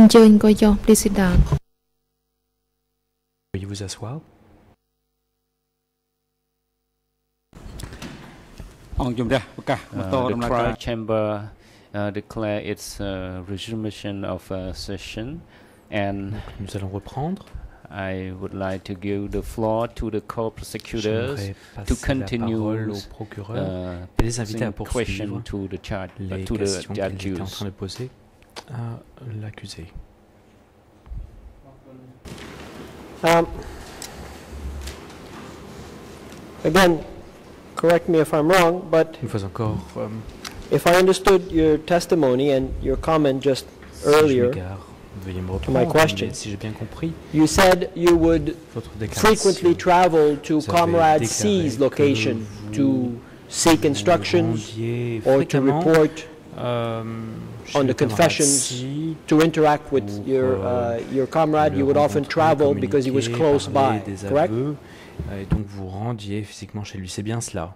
Anh Trơn coi cho. Please sit down. Veuillez vous asseoir. The trial chamber declare its resumption of session, and Nous allons reprendre. I would like to give the floor to the co-prosecutors J'aimerais to passer la continue parole au procureur et les inviter à question poursuivre to the charge les to the questions qu'il était en accused. train de poser à l'accusé. Again, correct me if I'm wrong, but Une fois encore, if I understood your testimony and your comment just si je earlier, m'égare, veuillez me my reprendre, question. mais si j'ai bien compris, you said you would votre déclaration, frequently travel to vous avez Comrade déclaré C's que location vous to seek vous instructions rendiez or to fréquemment, report chez on le the camarade confessions, C to interact with pour, your comrade. le You would often rencontrer, travel because he was communiquer, close by, parler des correct? aveux, et donc vous rendiez physiquement chez lui. C'est bien cela.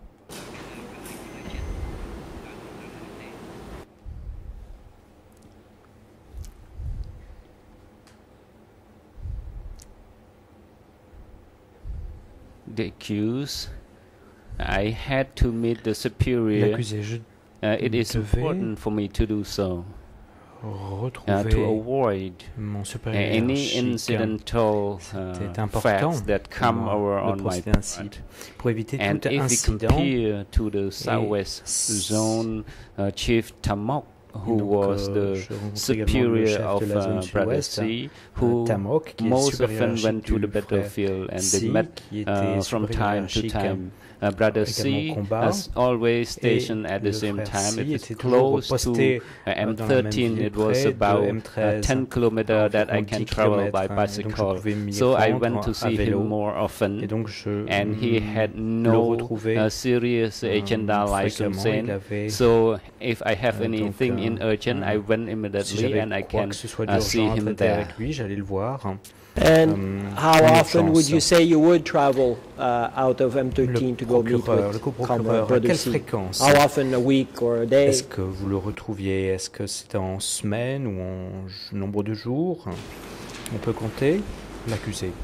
The accused, I had to meet the superior. L'accusé, je It is devais important for me to do so to retrouver avoid mon supérieur any hiérarchique. incidental C'était important facts that come pour over moi on de my procéder ainsi, part. pour éviter And tout if we incident. compare to the Southwest Zone Chief Tamok, who Donc, was the je rencontre également le superior chef of de la zone Brother sud-ouest, C, who Tamok, qui est most supérieur often went hiérarchique to the du frère battlefield, and C, they met qui était from supérieur time to hiérarchique time. Brother également C au combat, is always stationed at le the same frère time. C If it's était toujours close to posté dans la même M13, ville it was près de about M13, 10 kilometers that I environ can 10 travel by kilomètres, donc je bicycle. pouvais m'y So I rendre went to à see vélo. him more Et often, donc je and he had le no retrouvais serious agenda like I'm fréquemment. Il saying. avait So if I have donc, anything in urgent, I went si immediately j'avais and I quoi can que ce soit see d'urgent à him traiter there. avec lui, j'allais le voir. And how en often would urgence. you say you would travel out of M13 to go meet le with coprocureur, Comrade à Brother quelle C? fréquence How often, a week or a day? est-ce que vous le retrouviez? Est-ce que c'était en semaine ou en nombre de jours? On peut compter l'accusé.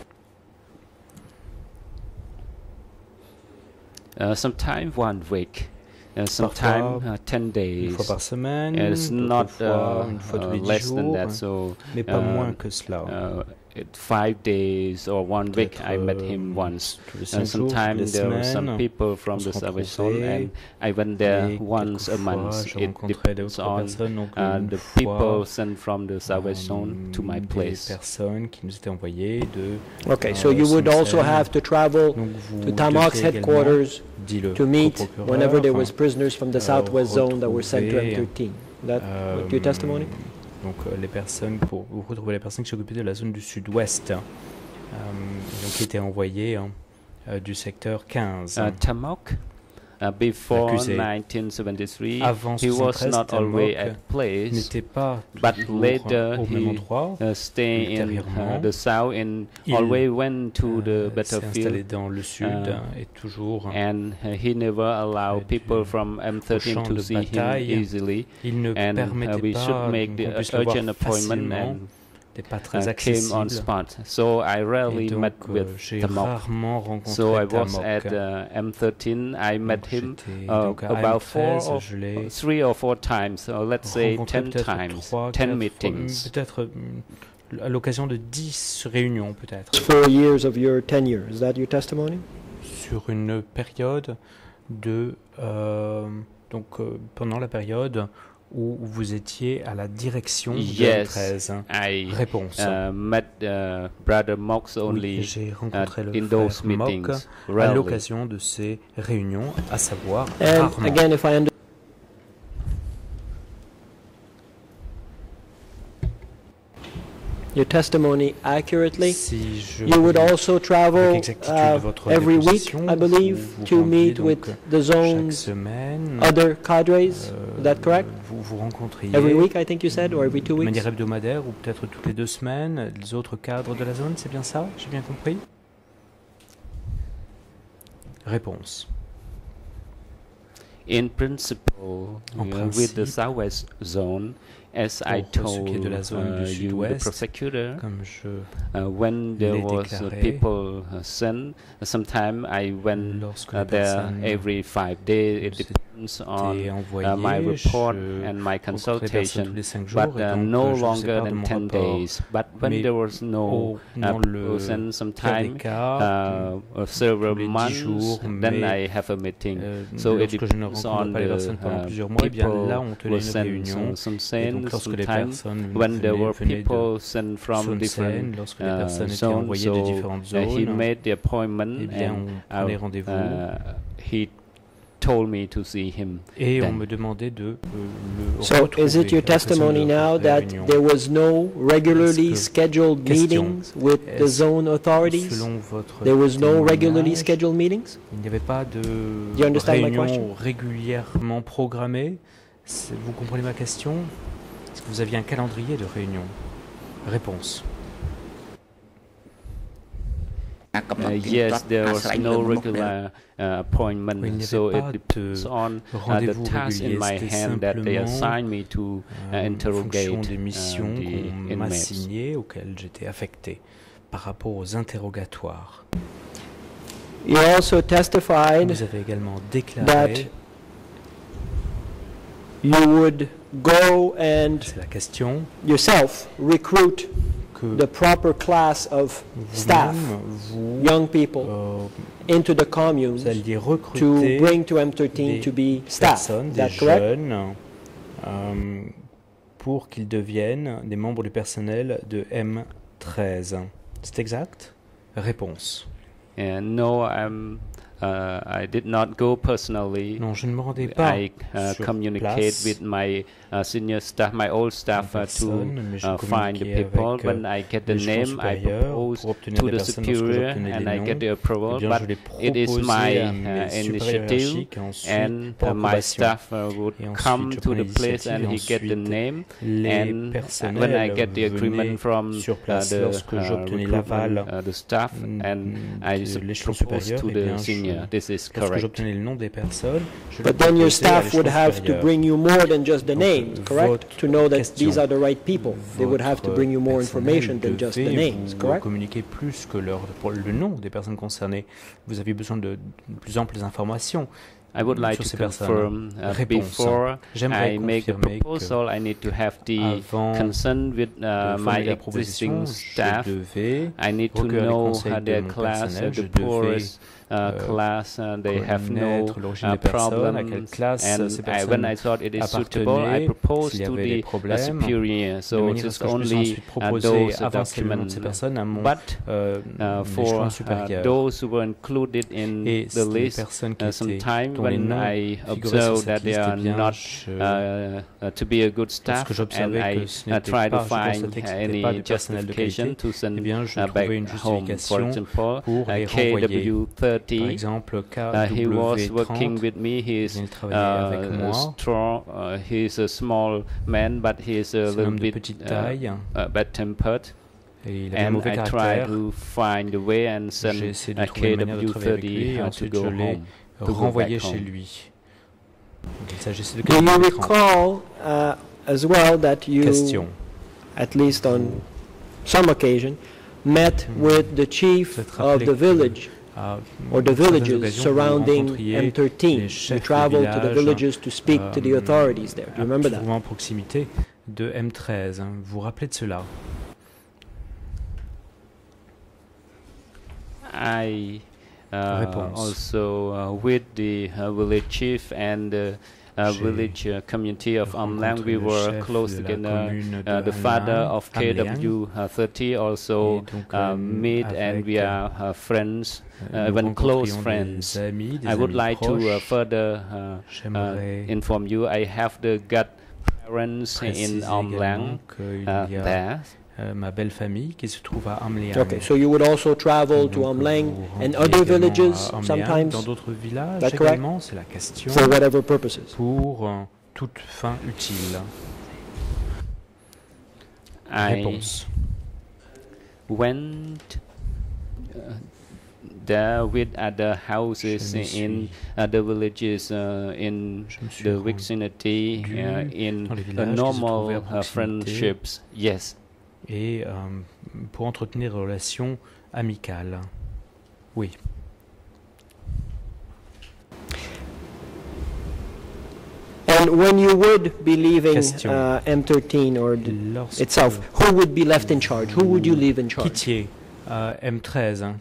Sometime 1 week, Parfois, sometime 10 days. Une fois par semaine, It's d'autres not fois, une fois tous les 10 less than jours, that. So mais pas moins que cela. 5 days or 1 week, Peut-être, I met him once. tous les 5 jours, toutes Sometimes les there were some semaines, people from on the se Salvation Zone, retrouvait, and I went there et once a quelquefois, month. je It rencontrais depends d'autres on personnes, donc une the fois, people sent from the Salvation Zone to my des place. personnes qui nous étaient envoyées de Okay, so you would also have to travel donc vous to Tamok's deviez également, headquarters dit le to meet coprocureur, whenever there was prisoners from the Southwest Zone that were sent to retrouver, M13. That what your testimony? Donc les personnes, pour vous retrouver les personnes qui s'occupaient de la zone du sud-ouest, donc qui étaient envoyées du secteur 15. Tamok, before L'accusé, 1973, avant he was 73, not always Tamok at place, n'était pas but toujours later au même he endroit. stayed in Ultérieurement, the south and il, always went to the s'est installé battlefield, dans le sud et toujours and he never allowed people from M13 champ to de see him bataille. easily. il ne And permettait we pas should make qu'on the puisse le voir urgent appointment facilement, and n'était pas très came on accessible. spot. So I Et rarely met donc with j'ai Tamok. rarement rencontré So I was Tamok. at M13. I met Donc, him j'étais donc à about M13, je l'ai 3 or 4 times. So let's say rencontré 10 peut-être times, 3, 10 meetings. peut-être à l'occasion de 10 réunions peut-être, 4 years of your tenure. Is that your testimony? sur une période de pendant la période où vous étiez à la direction de Yes, M13. I Réponse. met Brother Mox only Oui, j'ai rencontré le in those frère Mock meetings, à rarely. l'occasion de ces réunions, à savoir And rarement. again, if I understand your testimony accurately, Si je you would also avec travel exactitude votre every week, déposition, I believe, vous to rendiez meet donc with the chaque zone's semaine, other cadres. Is that correct? vous vous rencontriez Every week, I think you said, or every 2 de weeks? manière hebdomadaire ou peut-être toutes les 2 semaines, les autres cadres de la zone, c'est bien ça? J'ai bien compris? Réponse. In principle, En with the principe, Southwest Zone, as I Pour ce qui est told de la zone du you, the sud-ouest, prosecutor, comme je when there l'ai was déclaré, people sent, sometime I went lorsque les there personnes every 5 days. It s'étaient depends on my envoyées, report je and my rencontrais les personnes tous consultation, les 5 jours, but et donc no je faisais longer part de than mon 10 rapport. days. But when Mais there was no dans le person, pire des sometime cas, several tous les 10 months, jours, then mais I have a meeting. So it lorsque je ne depends rencontre on pas les the personnes pendant plusieurs mois, eh bien people là on tenait who une sent réunion. some Et donc sense, lorsque les sometime personnes when there were venaient de people sent from Sun different Sen, lorsque les personnes étaient zones, envoyées de so différentes he zones, made the appointment eh bien and on prenait rendez-vous he told me to see him. et on then. me demandait de le So retrouver. is it your à l'occasion testimony de now la that réunion. there was no regularly Est-ce que- scheduled question, meetings with the est-ce- zone authorities? Selon votre There was no regularly témoignage, scheduled meetings? il n'y avait pas de you understand my réunion question? régulièrement programmée. Vous comprenez ma question? Est-ce que vous aviez un calendrier de réunion? Réponse. Yes, there was no regular Il n'y appointment, so avait it pas depends de on the rendez-vous task in régulier. my C'était hand that they simplement assigned me to en fonction interrogate des missions the qu'on m'a inmates. assignées, auxquelles j'étais affecté par rapport aux interrogatoires. You also testified Vous avez également that déclaré, you would go and c'est la question, yourself recruit que the proper class of staff, vous-même, young people, into the communes vous alliez to recruter bring to M13 des to be staff. personnes, Is des that correct? jeunes, pour qu'ils deviennent des membres du personnel de M13. C'est exact? Réponse. And no, I did not go personally. Non, je ne me rendais pas I sur communicate place with my senior staff, my old staff, en to personne, mais je find the communiquais people. avec When I get the l'échelon name, I supérieur propose pour obtenir to des the personnes lorsque superior j'obtenais and les I noms. get the Eh approval, bien, je but les it is proposais à my mes supérieurs initiative, hiérarchiques et ensuite, and pour my approbation. staff would Et ensuite, come je to prenais the place l'initiative and et he get the ensuite, name. les And when I personnels get the agreement venaient from sur place the lorsque j'obtenais l'aval the staff, and I de l'échelon propose supérieur, to eh bien, the senior. This is lorsque correct. j'obtenais le nom des personnes, je le But then your proposais à staff would l'échelon have to supérieur. bring you more than just the Donc, names, correct? votre To know that question. these are the right people. They would have to bring you more information than just the devait names, vous correct? communiquer plus que pour le nom des personnes concernées. Vous aviez besoin de plus amples informations I would like sur to ces personnes. confirm Réponse. before J'aimerais I make a confirmer proposal, I need to have the avant consent with de my formuler la proposition, existing staff. je devais I need to recueillir les know conseils de their mon class, personnel, the je devais poorest class, they have no connaître l'origine des personnes, à quelle problems. classe And ces when personnes I thought it is suitable, I appartenaient, proposed s'il y to avait des the problèmes, superior. de So manière à ce just que je puisse only ensuite proposer those avancer le nom de ces documents. personnes à mon But échelon for supérieur. those who were included in Et the les list, personnes qui étaient, sometime dont les when noms I figuraient sur observed cette that they liste, are eh bien, not je to be a good staff, lorsque and j'observais I que ce n'était try to pas, je find constatais que ce n'était pas any du personnel de qualité, justification to eh send bien, je back trouvais une home. For justification example, pour les renvoyer. Par KW30, exemple, he was working KW30, with me. He is il travaillait avec moi. strong. He is a small man, but he is a C'est un little homme de bit petite taille bad-tempered. et il avait un And mauvais I try caractère. to find a way and J'ai send essayé de a trouver une manière de travailler avec lui et KW30 to ensuite go je l'ai home. go renvoyé back chez home. lui. Donc, il s'agissait de Do you KW30. recall as well that you, Question. at least on some occasion, met with the chief Vous êtes of rappelé the que village à or the certaines villages occasions, vous surrounding rencontriez les M13? chefs You de traveled to the village, villages to speak to the authorities there. Do you remember that? souvent en proximité de M13. Vous vous rappelez de cela? I Réponse. also with the village chief and J'ai village community of Amlang, rencontré we le were chef close de la together. commune de The father Amlang, of Amliang, KW30 also et donc, meet, and avec, we are friends, nous even close rencontrions friends. des amis, des I would amis like to proches. further J'aimerais inform you. I have the godparents in préciser Amlang également qu'il y a there. ma belle famille qui se trouve à Amliang. Okay, so you would also travel to Donc, Amlang vous and rentrez other également villages à Amliang, sometimes dans d'autres villages That's correct? également, c'est la question, for whatever purposes. pour toute fin utile. I Réponse. went there with other houses Je me in suis other villages in Je me suis the rendu vicinity, in dans les villages qui se trouvaient à normal proximité. friendships. Yes. Et pour entretenir des relations amicales. Oui. And when you would be leaving Question. M13 or Lorsque itself, who would be left in charge? Who would you leave in charge? quittiez M13, hein,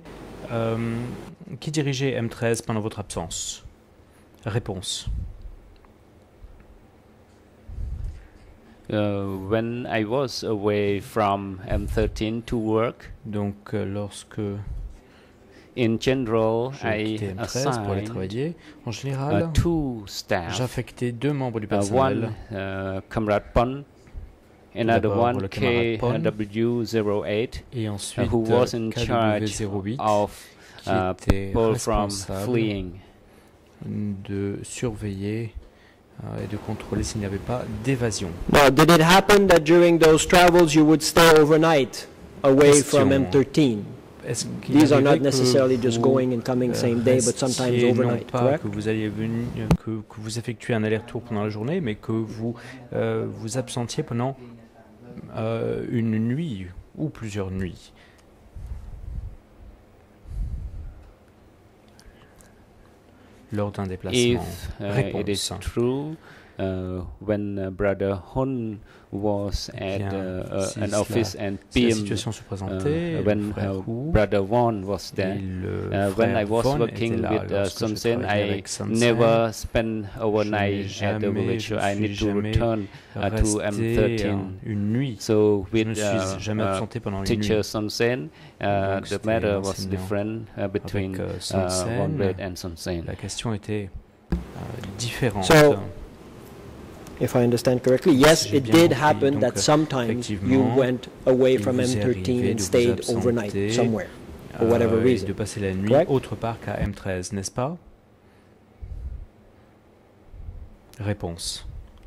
qui dirigeait M13 pendant votre absence? Réponse. When I was away from M13 to work, Donc lorsque in general, je I quittais M13 pour aller assigned travailler, en général, two staff. j'affectais 2 membres du One, personnel. Comrade Pon, another D'abord, one, le camarade Pon, KW08, et ensuite who was in charge KW08 of qui était people from responsable fleeing. de surveiller et de contrôler s'il n'y avait pas d'évasion. Now, did it happen that during those travels you would stay overnight away from Question. M13? Est-ce qu'il These are arrivait not necessarily que just vous, going and coming same day, but sometimes restiez overnight, non pas correct? que vous alliez que vous effectuez un aller-retour pendant la journée, mais que vous vous absentiez pendant une nuit ou plusieurs nuits. Lors d'un déplacement. If it is Réponse. true, when Brother Hun was at Bien, si an cela- office and Si la PM, situation se présentait, when le frère Hu Brother Won was et there, le when I frère was Von working étaient là. with Lorsque je Sun Sen, travaillais I avec Sun Sen, never spent je overnight n'ai at the village. je I suis need to jamais return to resté M13. une nuit. So Je with ne suis jamais absenté pendant une teacher nuit. Sun Sen, Donc, the c'était matter was l'enseignant different between avec, Sun Sen. Won Red and Sun Sen. La question était différente. So, if I understand correctly, yes, Si j'ai it bien did compris, happen donc, that sometimes you effectivement, went away il from vous est M13 arrivé and de vous stayed absenter, overnight somewhere, for whatever et reason. de passer la nuit Correct? autre part qu'à M13, n'est-ce pas? Réponse.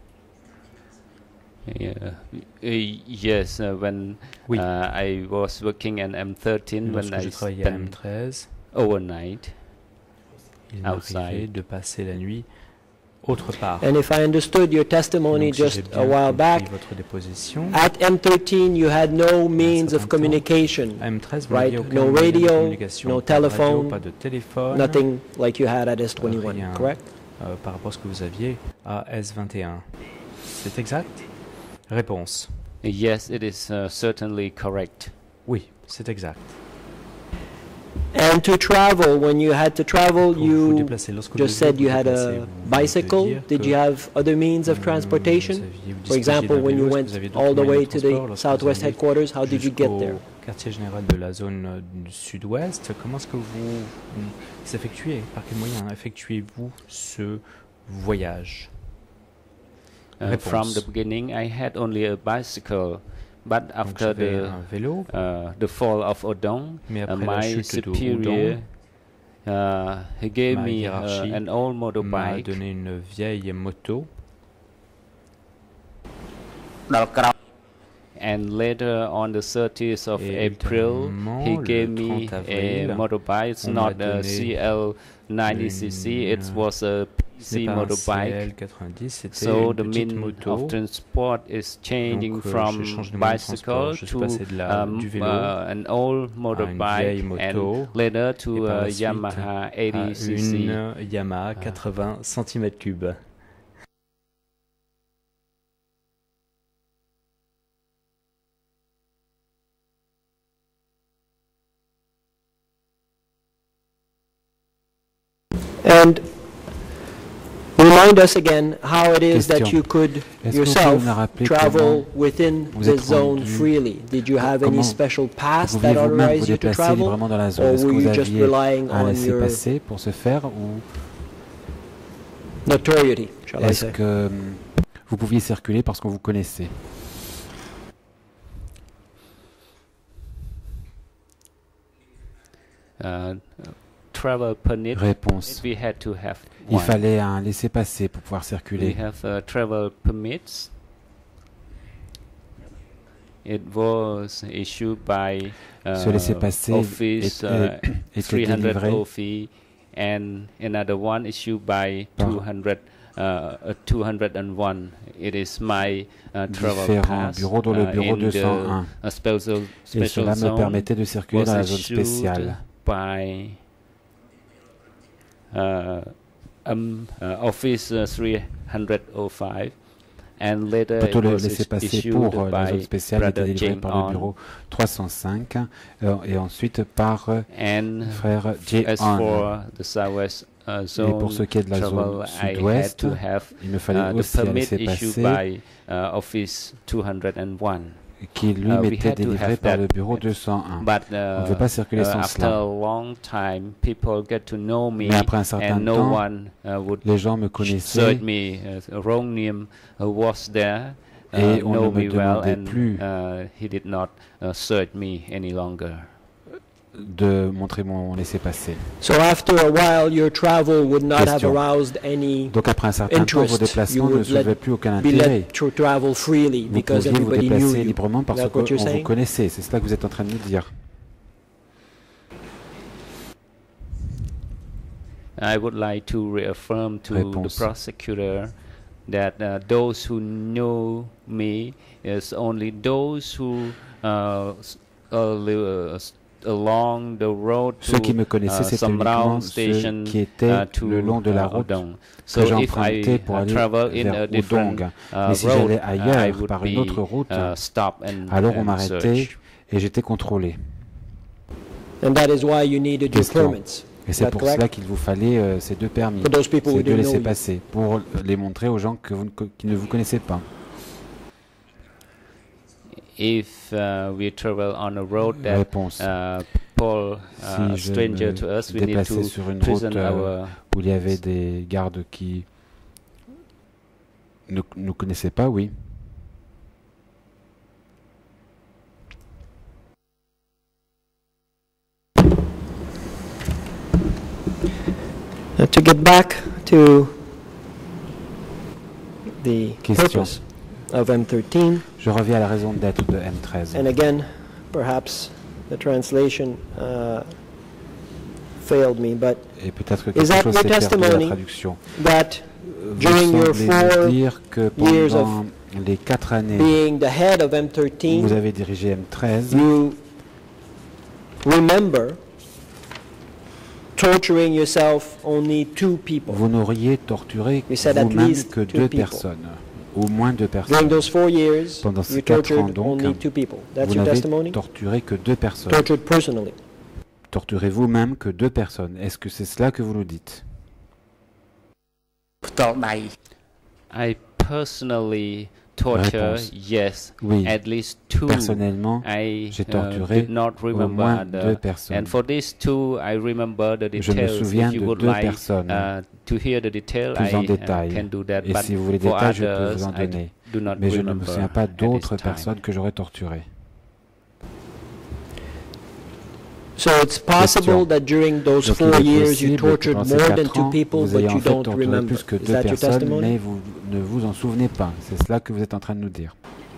Yes, when Oui. I was working at M13, when Lorsque je I travaillais à spent M13, overnight, il m'arrivait outside. de passer la nuit autre part. And if I understood your testimony Donc, si j'ai just bien a while compris back, votre déposition, at M13 you had no means of certain temps, communication, à M13, vous right? n'aviez aucun No moyen de radio, communication, no pas de radio, telephone, pas de téléphone, nothing like you had at S21, rien. correct? Par rapport à ce que vous aviez à S21. C'est exact? Réponse. yes, it is certainly correct. Oui, c'est exact. And to travel, when you had to travel, Pour vous you déplacer, lorsque just vous said devez you vous had déplacer, a vous venez de bicycle. dire Did que, you have other means of vous transportation? aviez- vous For example, disposiez d'un when you vélo, est-ce que went vous aviez d'autres all the moyens way de to transport the lorsque vous Southwest alliez headquarters, how did you get jusqu'au there? quartier général de la zone du sud-ouest, comment est-ce que vous effectuez, par quels moyens effectuez-vous ce voyage? From Réponse. the beginning, I had only a bicycle, but Donc after j'avais un vélo, the fall of Odong, mais après la my chute de superior Odong, he gave ma me hiérarchie an old m'a motorbike. donné une vieille moto. And later on the 30th of Et April, ultérieurement, he le gave me 30 a avril, motorbike. It's on m'a not a donné CL90cc, it une- was a Ce n'est PC pas un motorbike. CL90, c'était So une the petite mean moto. of transport is changing Donc, from j'ai changé de moyen de bicycle transport. Je suis to passé du vélo an old à une motorbike vieille and moto later et to par a la suite Yamaha à 80cc. une Yamaha 80 cm3. And remind us again how it is that Question. you could Est-ce que vous pouvez yourself nous rappeler travel within vous the êtes zone rendu- freely? Did you have any comment special pass vous that pouviez vous-même vous authorized you to déplacer travel? librement dans la zone? Or Est-ce que were vous you just aviez relying un on your laissez-passer pour ce faire ou notoriety, shall I est-ce say? que vous pouviez circuler parce qu'on vous connaissait? Travel permit. Réponse. We had to have Il one. fallait un laissez-passer pour pouvoir We circuler. have travel permits. it was issued by Ce laissez-passer Office était 300 délivré OFI, and another one issued by par 201. It is my travel différents pass bureaux, dont le bureau in 201. the special, Et cela me zone permettait de circuler dans was la zone issued spéciale. by Office 305, and later Plutôt it le was laissez-passer issued pour la zone by spéciale était Brother délivré Jim par le On. bureau 305 et ensuite par And frère J. as On. for the southwest Et zone pour ce qui est de la zone travel, I had sud-ouest, to have il me fallait the aussi un permit issued laissez-passer by Office 201. qui lui we m'était had to délivré have par that. le bureau 201. But On ne veut pas circuler sans after cela. a long time, people get to know me, Mais après un certain and no temps, one would les gens me search connaissaient me. Ronium was there, et on ne know me me well, demandait and plus he did not search me any longer. de montrer mon laissez-passer. So after a while, your travel would not have Question. aroused any Donc après un certain temps, vos interest. déplacements You ne would soulevaient plus aucun be intérêt. let to travel freely Vous because pouviez vous everybody knew déplacer you. librement parce Is that qu'on what you're vous saying? connaissait. C'est cela que vous êtes en train de nous dire. I would like to reaffirm to Réponse. the prosecutor that those who know me is only those who along the road Ceux qui me to connaissaient, c'était some uniquement round ceux station qui étaient to le long de la route Odong. que So if j'empruntais I pour aller travel in a vers different Odong. Mais si road, j'allais I ailleurs, would par une be autre route, stop and alors on and m'arrêtait search. et j'étais contrôlé. And that is why you needed your Question. permits. Et Is c'est that pour correct? cela qu'il vous fallait ces deux permis, For those people who ces deux didn't know you. laissez-passer, pour les montrer aux gens qui ne vous connaissaient pas. If we travel on a road that Réponse. people Si je stranger me to us, we need déplaçais to sur une route present our où il y avait des gardes qui ne nous connaissaient pas, oui. To get back to the Question. purpose of M13, Je reviens à la raison d'être de M13. and again, perhaps the translation failed me, but Et peut-être que Is that quelque chose your s'est perdu à la testimony? traduction. that During Vous your semblez 4 nous dire que years pendant les 4 années being the head of où vous M13, avez dirigé M13, you remember torturing yourself only 2 people. vous n'auriez torturé You said at vous-même least que 2 2 people. personnes, au moins 2 During personnes. those 4 years, Pendant ces you 4 ans tortured donc, only 2 people. That's vous your n'avez testimony? torturé que 2 personnes. Tortured personally. Torturez vous-même que 2 personnes. Est-ce que c'est cela que vous nous dites? I personally torture, Réponse. yes, Oui. at least 2. Personnellement, I j'ai torturé did not au remember moins the- 2 personnes. And for these 2, I remember the Je me details. souviens If you de would 2 like personnes. to hear the detail, Plus en I détail. can do that. Et But si vous voulez des for détails, je peux others, vous en I donner. do not Mais je ne me remember souviens pas at d'autres this time. personnes que j'aurais torturées. So it's possible that during those Donc 4 il est years you possible que tortured pendant ces more than 4 2 ans, people, vous ayez but en you fait don't torturé remember. plus que Is 2 that your personnes, testimony? mais vous ne vous en souvenez pas. C'est cela que vous êtes en train de nous dire.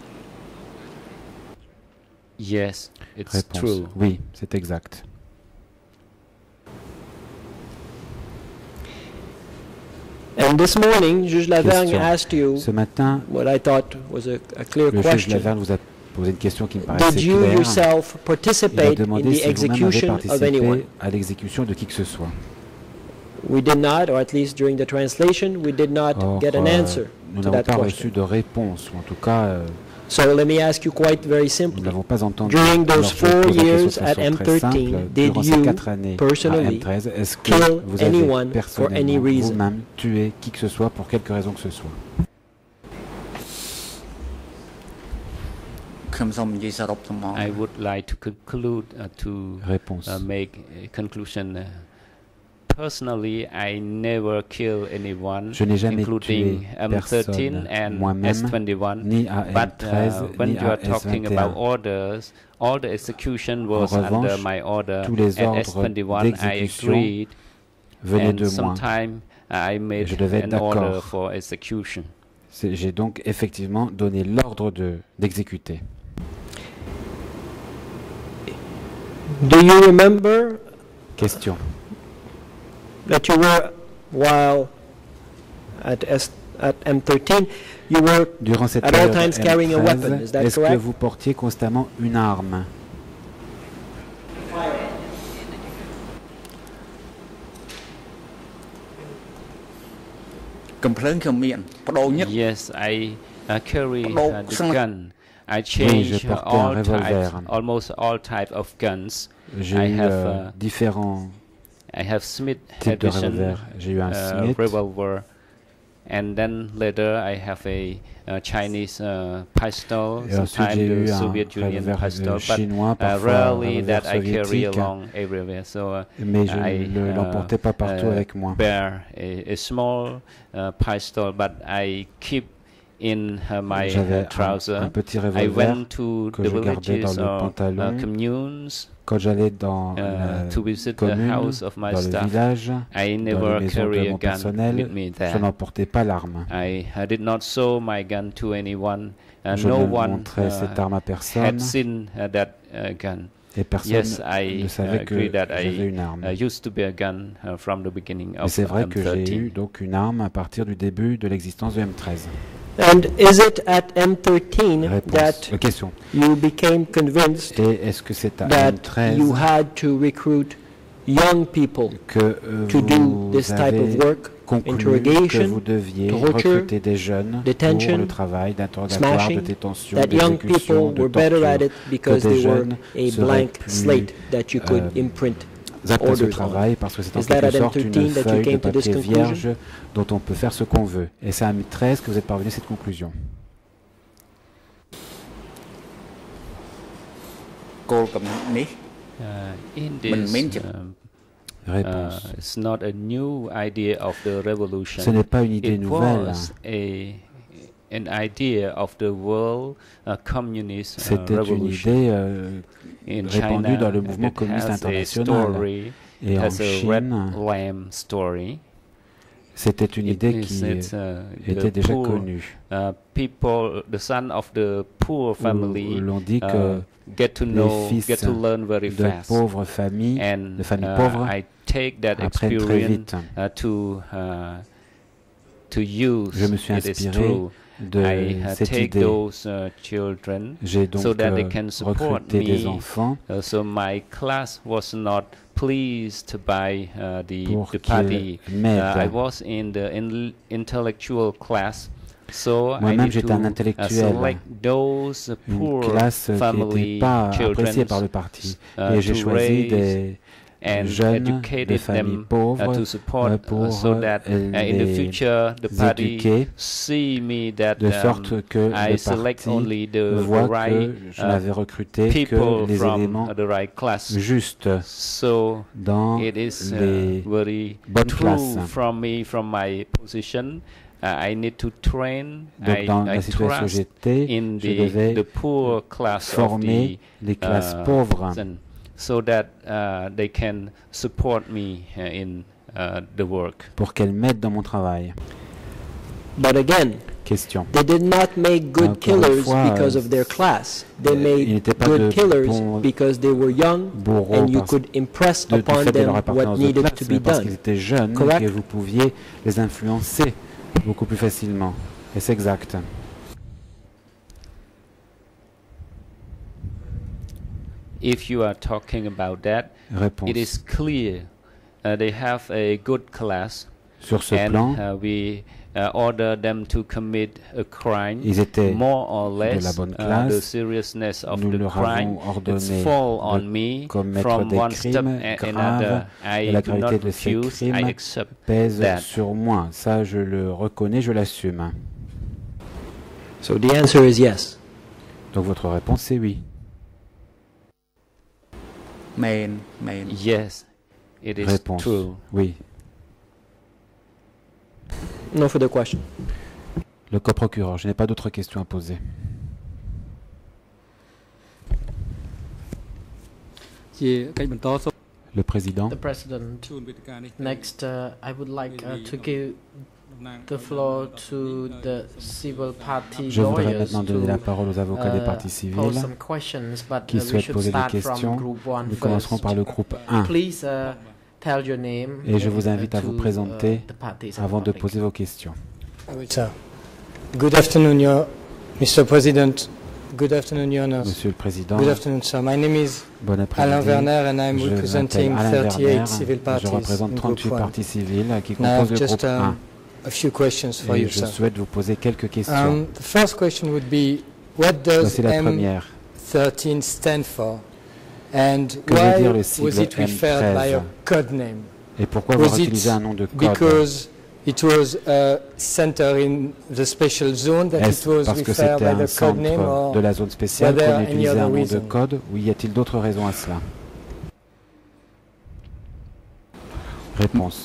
Yes, it's Réponse. true. Oui, c'est exact. And this morning, Juge Lavergne Question. asked you Ce matin, what I thought was a clear le juge question. Lavergne vous a posé une question qui me paraissait Did you claire. yourself Il a participate in demandé the si vous-même avez execution of anyone? participé à l'exécution de qui que ce soit. We did not, or at least during the translation, we did not Or, get an answer nous to n'avons that pas reçu question. de réponse, ou en tout cas, So let me ask you quite very nous simply. ne l'avons pas entendu. During those Alors, je 4 pose la question years de at façon très simple. M13, did Durant ces you 4 années personally à M13, est-ce que kill vous avez anyone for any personnellement reason? vous-même tué qui que ce soit pour quelque raison que ce soit? ខ្ញុំសូមនិយាយសរុបទាំងអស់ I would like to conclude to Réponse. make a conclusion. Personally, I never kill anyone, Je n'ai jamais including tué M13 personne and moi-même, S21. ni à But M13, when ni you à are talking S21. about orders, all the execution was revanche, under my order. tous les At ordres S21, I d'exécution agreed, Venez and de moi. sometime I made Je devais être an order d'accord. for execution. J'ai donc effectivement donné l'ordre d'exécuter. Do you remember Question. that you were, while at M13, you were Durant cette at all période times carrying a weapon, M13, is that est-ce que correct? vous portiez constamment une arme? Yes, I carry the gun. I Oui, je change portais un all revolver. types, almost all types of guns. J'ai I eu have, différents I have Smith types de Edition revolvers. J'ai eu un Smith, revolver, and then later I have a Chinese pistol, et ensuite j'ai sometimes eu the un Soviet Union revolver pistol, but chinois, parfois un rarely revolver that I carry soviétique, along everywhere. So mais je I, ne l'emportais pas partout avec moi. bear a small pistol, but I keep in my J'avais un trouser. petit I revolver went to que the je gardais dans villages le or pantalon. communes Quand j'allais dans la to visit the commune, house of my dans le staff. village, I dans les never maisons carry de a mon gun personnel, with me je there. n'emportais pas l'arme. I did not show my gun to anyone. Je No ne one montrais cette arme à personne, had seen that gun. et personne Yes, I ne savait que agree that j'avais une arme. used to be a gun from the beginning Mais of c'est vrai que j'ai eu M13. donc une arme à partir du début de l'existence de M13. And is it at M13 Réponse. that Question. you became convinced Et est-ce que c'est à that you M13 had to recruit young people que to do vous this type avez of work, conclu que interrogation, vous deviez torture, recruter des jeunes detention, pour le travail d'interrogatoire, de smashing, détention, that young d'exécution, people de were better at torture, it because que des they were jeunes a seraient blank plus, slate that you could euh, imprint aptes à ce orders on? travail parce que c'est en Is that quelque at sorte une M13 that you feuille de came to this papier conclusion? vierge dont on peut faire ce qu'on veut. Et c'est à M13 que vous êtes parvenu à cette conclusion. In this, Réponse. it's not a new idea of the revolution. Ce n'est pas une idée It nouvelle. was an idea of the world communist C'était une revolution. idée In répandue China, dans le mouvement it communiste has a international. story, Et en has a red Chine, lamb story. c'était une idée qui It's, était the déjà poor, connue. people, the son of the poor family, Où l'on dit que get to know, fils get to learn very de fast. pauvres familles, And de familles pauvres, I take that apprennent très experience vite. to use. Je me suis It is inspiré true. de I cette take idée. those children J'ai donc so that they can support recruté des me. enfants So my class was not pleased by pour the party. qu'ils I m'aident. was in the intellectual class, so I Moi-même, need j'étais un to intellectuel. select those Une poor classe qui family n'était pas appréciée children par le parti. Et j'ai to choisi raise des and jeunes de educated familles them pauvres to support pour so that in the les future the party éduquer see me that de sorte que I le select parti only the voit right que je n'avais recruté que people les from éléments the right class. justes So dans it is les very bonnes true classes. from me, from my position. I need to train. Donc dans I la situation où trust j'étais, in je devais the poor class former les classes pauvres so that they can support me in the work. pour qu'elles m'aident dans mon travail. But again, Question. they did not make good Encore une killers fois, because of their class. They il made n'était pas good de killers bons because they were young bourreaux and you parce could impress du upon fait de them leur what appartenance de needed classe, to mais be parce qu'ils done. étaient jeunes Correct? et vous pouviez les influencer beaucoup plus facilement. Et c'est exact. If you are talking about that, Réponse. it is clear they have a good class, Sur ce and plan, we order them to commit a crime. ils étaient More or less, la bonne the classe. seriousness of Nous the leur crime, avons it's ordonné fall on de me commettre from des one step crimes and graves, another. I et la do not gravité de ces refuse. I crimes accept pèse that. sur moi. Ça, je le reconnais, je l'assume. So the answer is yes. Donc votre réponse, c'est oui. Yes, it is Réponse. true. Oui. No further question. Le coprocureur, je n'ai pas d'autres questions à poser. Le président. the President. Next, I would like to give the floor to the civil party Je voudrais lawyers maintenant donner la to parole aux avocats des parties pose civiles some questions, but qui we souhaitent should poser des start from questions. group one Nous commencerons first. par le groupe 1. Please tell your name Et je vous invite à to, vous présenter the parties and avant de public. poser vos questions. Good afternoon, Mr. President. Good afternoon, Your Honors. Monsieur le Président, Good afternoon, sir. My name is bon Alain après-midi. Werner, and I'm Je m'appelle representing Alain 38 Werner. civil Je parties représente in 38 Group 1. parties civiles qui Now, I composent have le just groupe 1. a few questions for Et you, je sir. souhaite vous poser quelques questions. The first question would be, what does Voici la première. M13 stand for? And Que veut why dire le was sigle it referred by a M13? code name? Et pourquoi avoir Was it utilisé un nom de code? because it was a center in the special zone that it Est-ce was parce que referred c'était by un the code name, centre or de la zone spéciale were there qu'on any utilisait other un nom de reason? code ou y a-t-il d'autres raisons à cela? Réponse.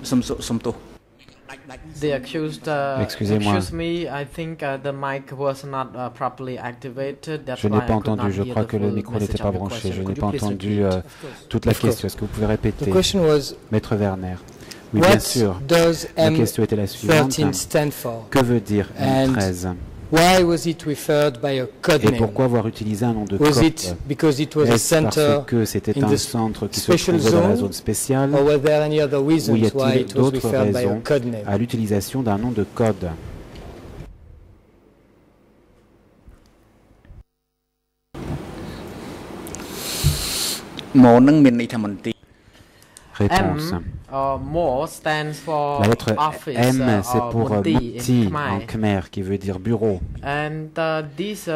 The accused, Excusez-moi. excuse me, I think the mic was not properly activated. That's Je n'ai why I pas could entendu. not Je hear crois the que le full micro message n'était pas of your branché. question. Je n'ai Could pas you please entendu repeat? toute la Of course. question. Est-ce que vous pouvez The répéter? question was, Maître Werner. Oui, bien what sûr. does La question était la suivante. M13 stand for? Que veut dire And M13? Why was it referred by a code Et name? pourquoi avoir utilisé un nom de Was code? it because it was a Est-ce parce center, que c'était in un the centre qui se special trouvait dans la zone? zone spéciale or were there any other ou y reasons why a-t-il it was d'autres referred by a raisons code name? à l'utilisation d'un nom de code? Réponse. More stands for La lettre office, M, c'est or pour Munti Munti in en Khmer. Khmer, qui veut dire bureau. And this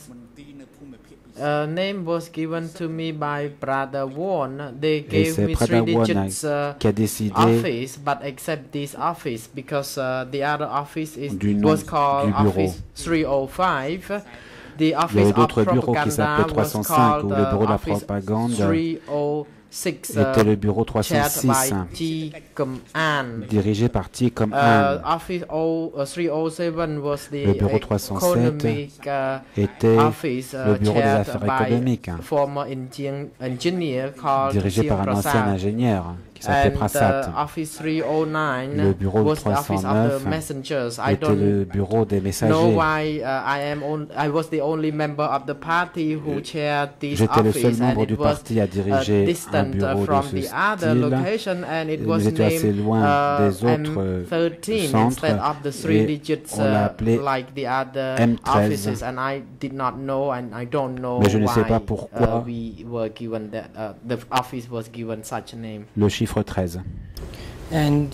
name was given to me by Brother Won. They Et gave c'est me Prada 3 Won digits qui a décidé office, but except this office because the other office Du nom was called du bureau. Office 305. The Il y office avait of d'autres bureaux qui s'appelaient propaganda was 305 called ou le bureau de la Office propagande 306. était le bureau chaired 306, by T. Kum An. dirigé par T. Comme An. Office 307 was the Le bureau 307 economic était office le bureau des chaired affaires by économiques, former engineer called dirigé par un Siam ancien Prasad. ingénieur qui s'appelait And Prasad. Office 309 Le bureau was the office of 309 the messengers. I était le don't bureau des know messagers. why I was the only member of the party who chaired this J'étais le seul office, and membre du it was parti à diriger un distant bureau from de ce the other style. location, and it was Nous étions assez named loin des autres M13 centres instead of the 3 et digits on l'a appelé like the other M13. offices, and I did not know, and I don't know Mais je ne sais why pas pourquoi we were given that the office was given such a name. le chiffre 13. And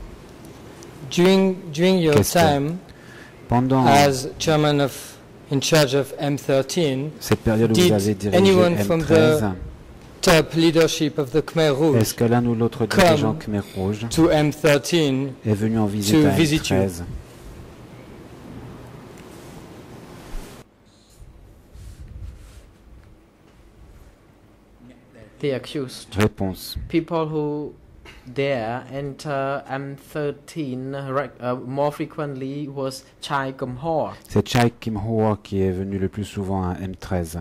during your Question. time Pendant as chairman in charge of M13, cette période où Did vous avez dirigé anyone from M13, top leadership of the Khmer Rouge est-ce que l'un ou l'autre Comme dirigeant Khmer Rouge to M13 est venu en visite to à visit you? M13? The accused. Réponse. People who dare enter M13 more frequently was Chai Kum Hor. C'est Chai Kim Hoa qui est venu le plus souvent à M13.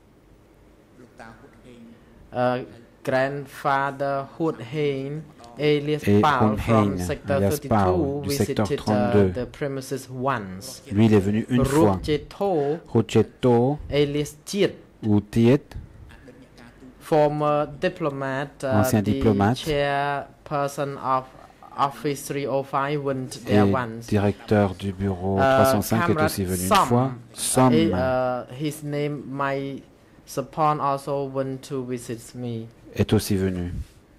Grandfather Hood Hain, alias Et Pal Hoon from Hain, Sector alias 32, Pal, du secteur visited 32. the premises once. Lui, il est venu une fois. Rupjeto, Rocheto alias Chiet, ou Tiet, former diplomat, Ancien the diplomate. chairperson of Office 305 went there et once. directeur du bureau Uh, 305 est Kamrat aussi venu une Som, fois. Som his name, my support also went to visit me. est aussi venu.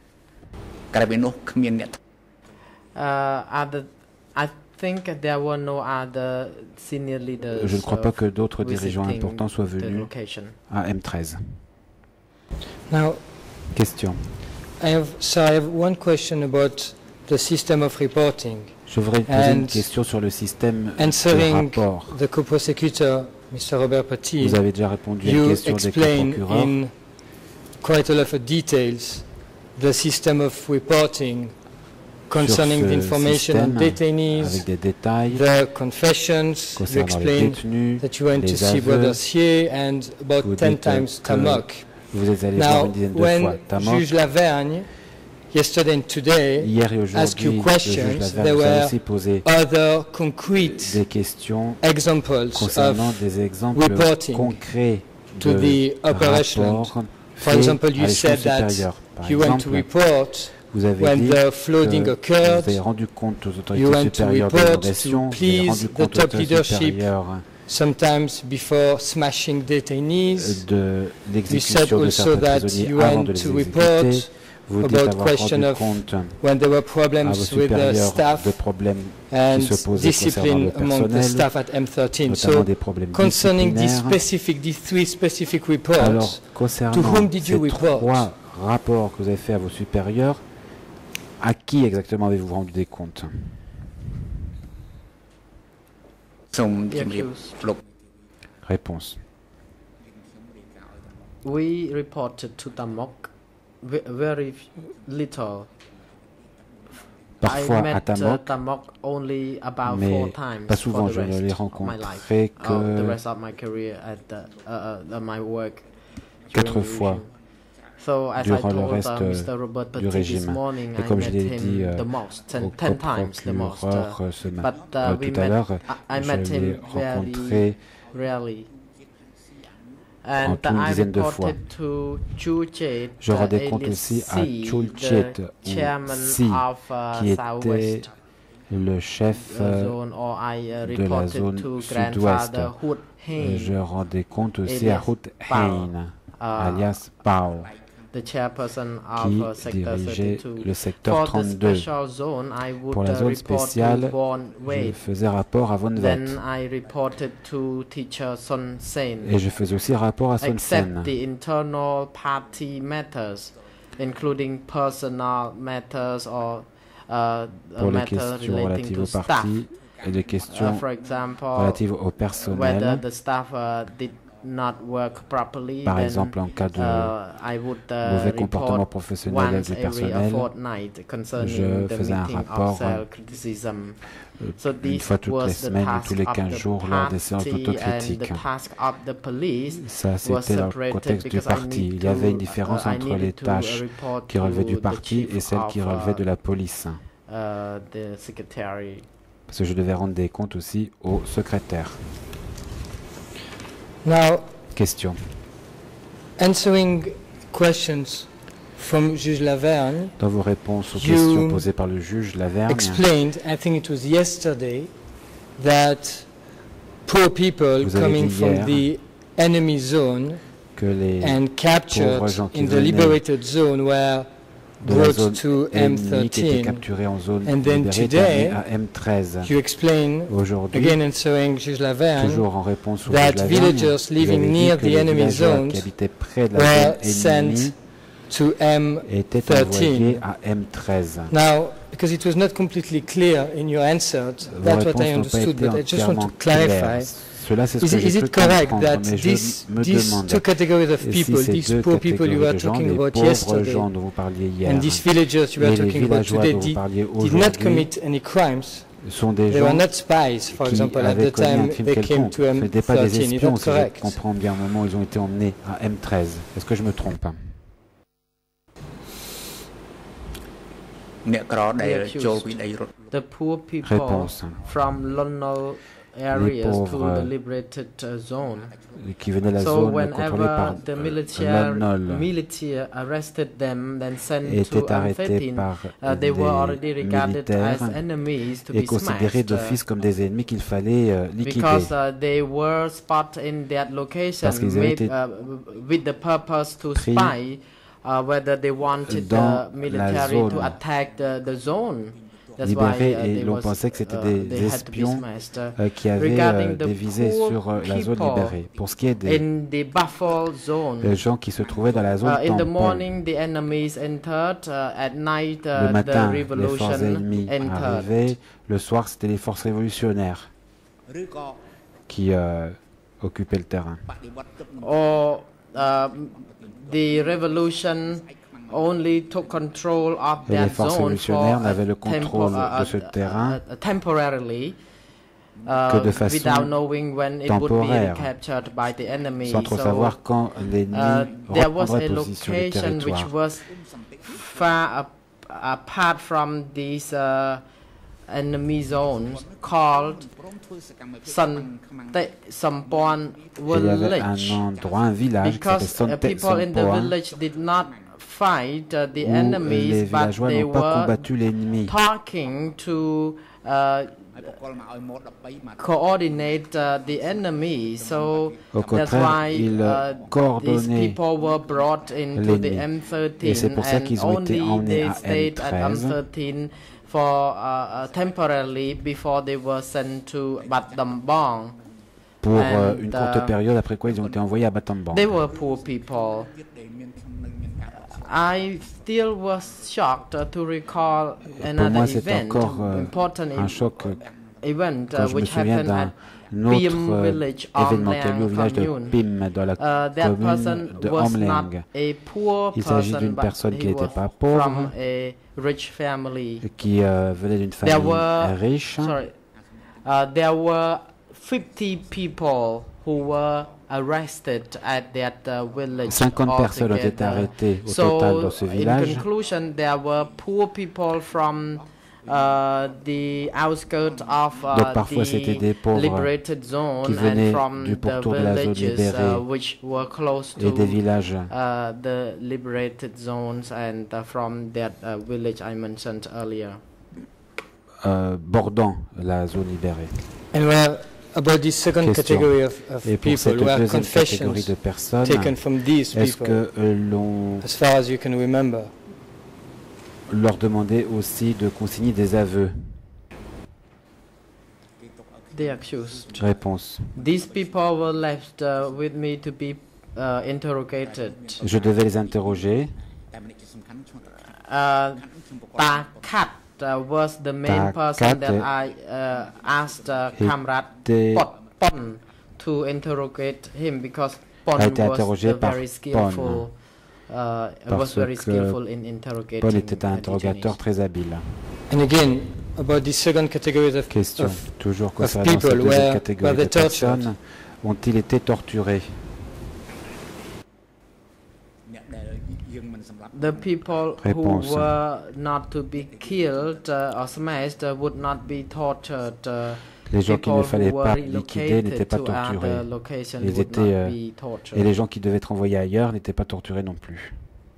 I think there were no other senior leaders. Je ne crois pas que d'autres dirigeants visiting importants soient the venus location. à M13. Now, Question. I have one question about the system of reporting. Je voudrais poser une And question sur le système de Answering rapport. the co-prosecutor, Mr. Robert Petit, Vous avez déjà répondu à une you question des explain procureurs. in quite a lot of details the system of reporting concerning Sur the ce information on système, detainees, avec des détails the confessions. You concernant les explain détenus, that you went to les see aveux. Brother Xie and Vous about 10 dites times que Tamok. Vous êtes allé voir Now, une dizaine de when fois Tamok. Juge Lavergne, yesterday and today, Hier et ask you aujourd'hui, le juge questions, Lavergne there vous a were aussi posé other concrete des questions examples concernant of, des exemples reporting concrets to the de operation. rapports For faits example, à you l'échelon said that supérieur. Par you went to exemple, report vous avez when dit the que flooding vous occurred. avez rendu compte aux You autorités went to supérieures de report l'inondation, to vous avez please rendu the compte aux top autorités leadership, supérieures sometimes before smashing detainees. de You said l'exécution de also certains that prisonniers you avant went de les to exécuter. report Vous dites about avoir question rendu of compte when there were à vos problems with the supérieurs de staff problèmes and qui se posaient concernant discipline le among the personnel, staff at M13. notamment So, des problèmes concerning disciplinaires. these three specific Alors, reports, concernant to whom did ces you report? 3 rapports que vous avez faits à vos supérieurs, à qui exactement avez-vous rendu des comptes? សូមជម្រាបលោក Réponse. We reported to Tamok very little. Parfois I à met Tamok, Tamok only about 4 mais times pas for souvent. the Je ne l'ai rest of my life, rencontré the que rest of my career at my work. 4 during the fois regime. So as I durant le told reste Mr. Robert du Petit this régime. morning, Et I comme je met l'ai dit him the most, au 10 times the most. procureur But we tout à met, l'heure, I je met l'ai him rencontré very rarely. And tout une I dizaine de fois. reported to Chulchet, Je rendais compte aussi à Chulchet, chairman Si, of qui était Southwest le chef zone, or I de la reported zone to sud-ouest. grandfather Hood Je Hain, rendais compte aussi à alias Ruth Pao, Hain, alias Pao, the chairperson qui of Sector dirigeait 32. le secteur For the 32. special zone, I would Pour la zone report spéciale, to Von je Wade. faisais rapport à Von Wett. Then I reported to teacher Son Sen. Et je faisais aussi rapport à Son Except Sen. the internal party matters, including personal matters or Pour les matters questions relating relatives to au staff. parti et les questions For example, relatives au whether personnel. the staff did not work properly, Par then exemple, en cas de I would mauvais comportement report professionnel once du every personnel, fortnight concerning je the faisais un meeting rapport of self-criticism. So une this fois toutes was les the semaines ou task tous les of 15 the jours lors des séances party, and d'autocritique. the task of the police Ça, was c'était dans le separated contexte du because I parti. need Il y avait une to, différence I entre les needed to tâches report qui relevaient du to the parti chief et celles qui of, relevaient de la police. the secretary. Parce que je devais rendre des comptes aussi au secrétaire. Now, Question. answering questions from Juge Lavergne, Dans vos réponses aux You questions posées par le juge Lavergne, explained, I think it was yesterday, that poor people Vous avez coming dit from hier the enemy zone que les and captured pauvres gens qui in the venaient liberated zone were de la brought zone to ennemie qui étaient M13. capturés en zone And then libérée étaient today, amenés à M13. You explain, Aujourd'hui, again answering Juge Lavergne, toujours en réponse au that juge Lavergne, villagers vous living avez dit near que the les enemy villageois zones qui habitaient près de la were zone ennemie sent to étaient envoyés M13. à M13. Now, because it was not completely clear in your answer, Vos that's what réponses I n'ont pas understood, été but I just want to entièrement claires. clarify. Cela, c'est ce que Is j'ai pu it correct comprendre, that mais these je me demande two categories of et si people, ces these deux poor people you catégories were de gens, talking les about pauvres yesterday, gens dont vous parliez hier, and these villagers you were et les talking about villageois today dont vous parliez did not aujourd'hui, commit any crimes. sont des They were gens not spies, for qui example, at avaient the commis un time crime they came quelconque. to Ce n'étaient pas des M13. Is espions, that si je correct? comprends bien, au moment où ils ont été emmenés à M13. Est-ce que je me trompe? អ្នកក្រដែលចូលពីដីរត់ The poor people Réponse. from Lonno areas to pauvres, the liberated zone. Qui venaient de la So zone contrôlée par whenever the Lon military arrested them, then sent to étaient arrêtés M13, par they were already des regarded as militaires enemies to et be considérés smashed. d'office comme des ennemis qu'il fallait liquider. Because they were spotted in that location Parce qu'ils avaient made, été with the purpose to pris spy whether they wanted the dans la military to zone attack the zone. That's libérés why et they l'on was, pensait que c'était they des had to be espions smashed. qui avaient Regarding the des visées poor sur la zone people libérée. Pour ce qui est des in the buffer zone, gens qui se trouvaient dans la zone in the tampon, morning the enemies entered, at night le the matin, les forces revolution ennemies entered. arrivaient, le soir, c'était les forces révolutionnaires ឬក៏ qui occupaient le terrain. បដិវត្តទឹក Or the revolution only took control of Et les that forces zone for révolutionnaires n'avaient le contrôle de ce terrain temporarily, que de façon without knowing when it would be temporaire, recaptured by the enemy. sans trop So, savoir quand l'ennemi there was a reprendrait position sur le location which territoire. was far apart from these enemy zones called Sante Sampon Et il y avait un village. endroit, un village qui s'appelait Because Sante people in the Sampoa, village did not fight the où les enemies, but villageois they n'ont pas were combattu l'ennemi. talking to coordinate the enemy. So Au that's contraire, why ils these coordonnaient people were brought into the l'ennemi. Et c'est M13, pour ça and qu'ils ont été only emmenés they à stayed at M13 M13 for temporarily before they were sent to Battambang. pour And, une courte période, après quoi ils ont été envoyés à Battambang. They were poor people. I still was shocked to recall Pour another moi, c'est event, encore important un choc event quand je me which souviens happened at d'un autre Pim village, événement qui a lieu au Omlang village de commune. Pim, dans la That commune person de was not Omlang, a poor Il s'agit person, d'une but personne qui he n'était was pas pauvre, from a rich family. qui venait d'une There famille were, riche. there were 50 people who were arrested at that village. 50 personnes ont été altogether. arrêtées au total dans ce In village. conclusion, there were poor people from the outskirts of Donc parfois c'était des the pauvres liberated qui zone and venaient from du the pourtour de la zone villages libérée which were close et des to villages the liberated zones, and from that village I mentioned earlier. bordant la zone libérée. And about this second Question. category of Et pour people, cette were deuxième catégorie confessions de personnes, taken from these est-ce people, que l'on as far as you can remember? leur demandait aussi de consigner des aveux? The accused. Réponse. These people were left with me to be interrogated. Je devais les interroger. Ta Kat was the main Ta person Kat that I asked Kamrat était- Pon to interrogate him, because Pon a été was interrogé par very skillful. Was Parce very que skillful in interrogating. Paul était un interrogateur detainees. très habile. And again, about this second category Question, toujours concernant people cette deuxième were catégorie they de tortured? personnes, ont-ils été torturés? The people Réponse. who were not to be killed or smashed would not be tortured. Les gens qu'il ne People fallait who were pas liquider n'étaient relocated pas to torturés. other locations Ils would étaient, not be tortured. Et les gens qui devaient être envoyés ailleurs n'étaient pas torturés non plus.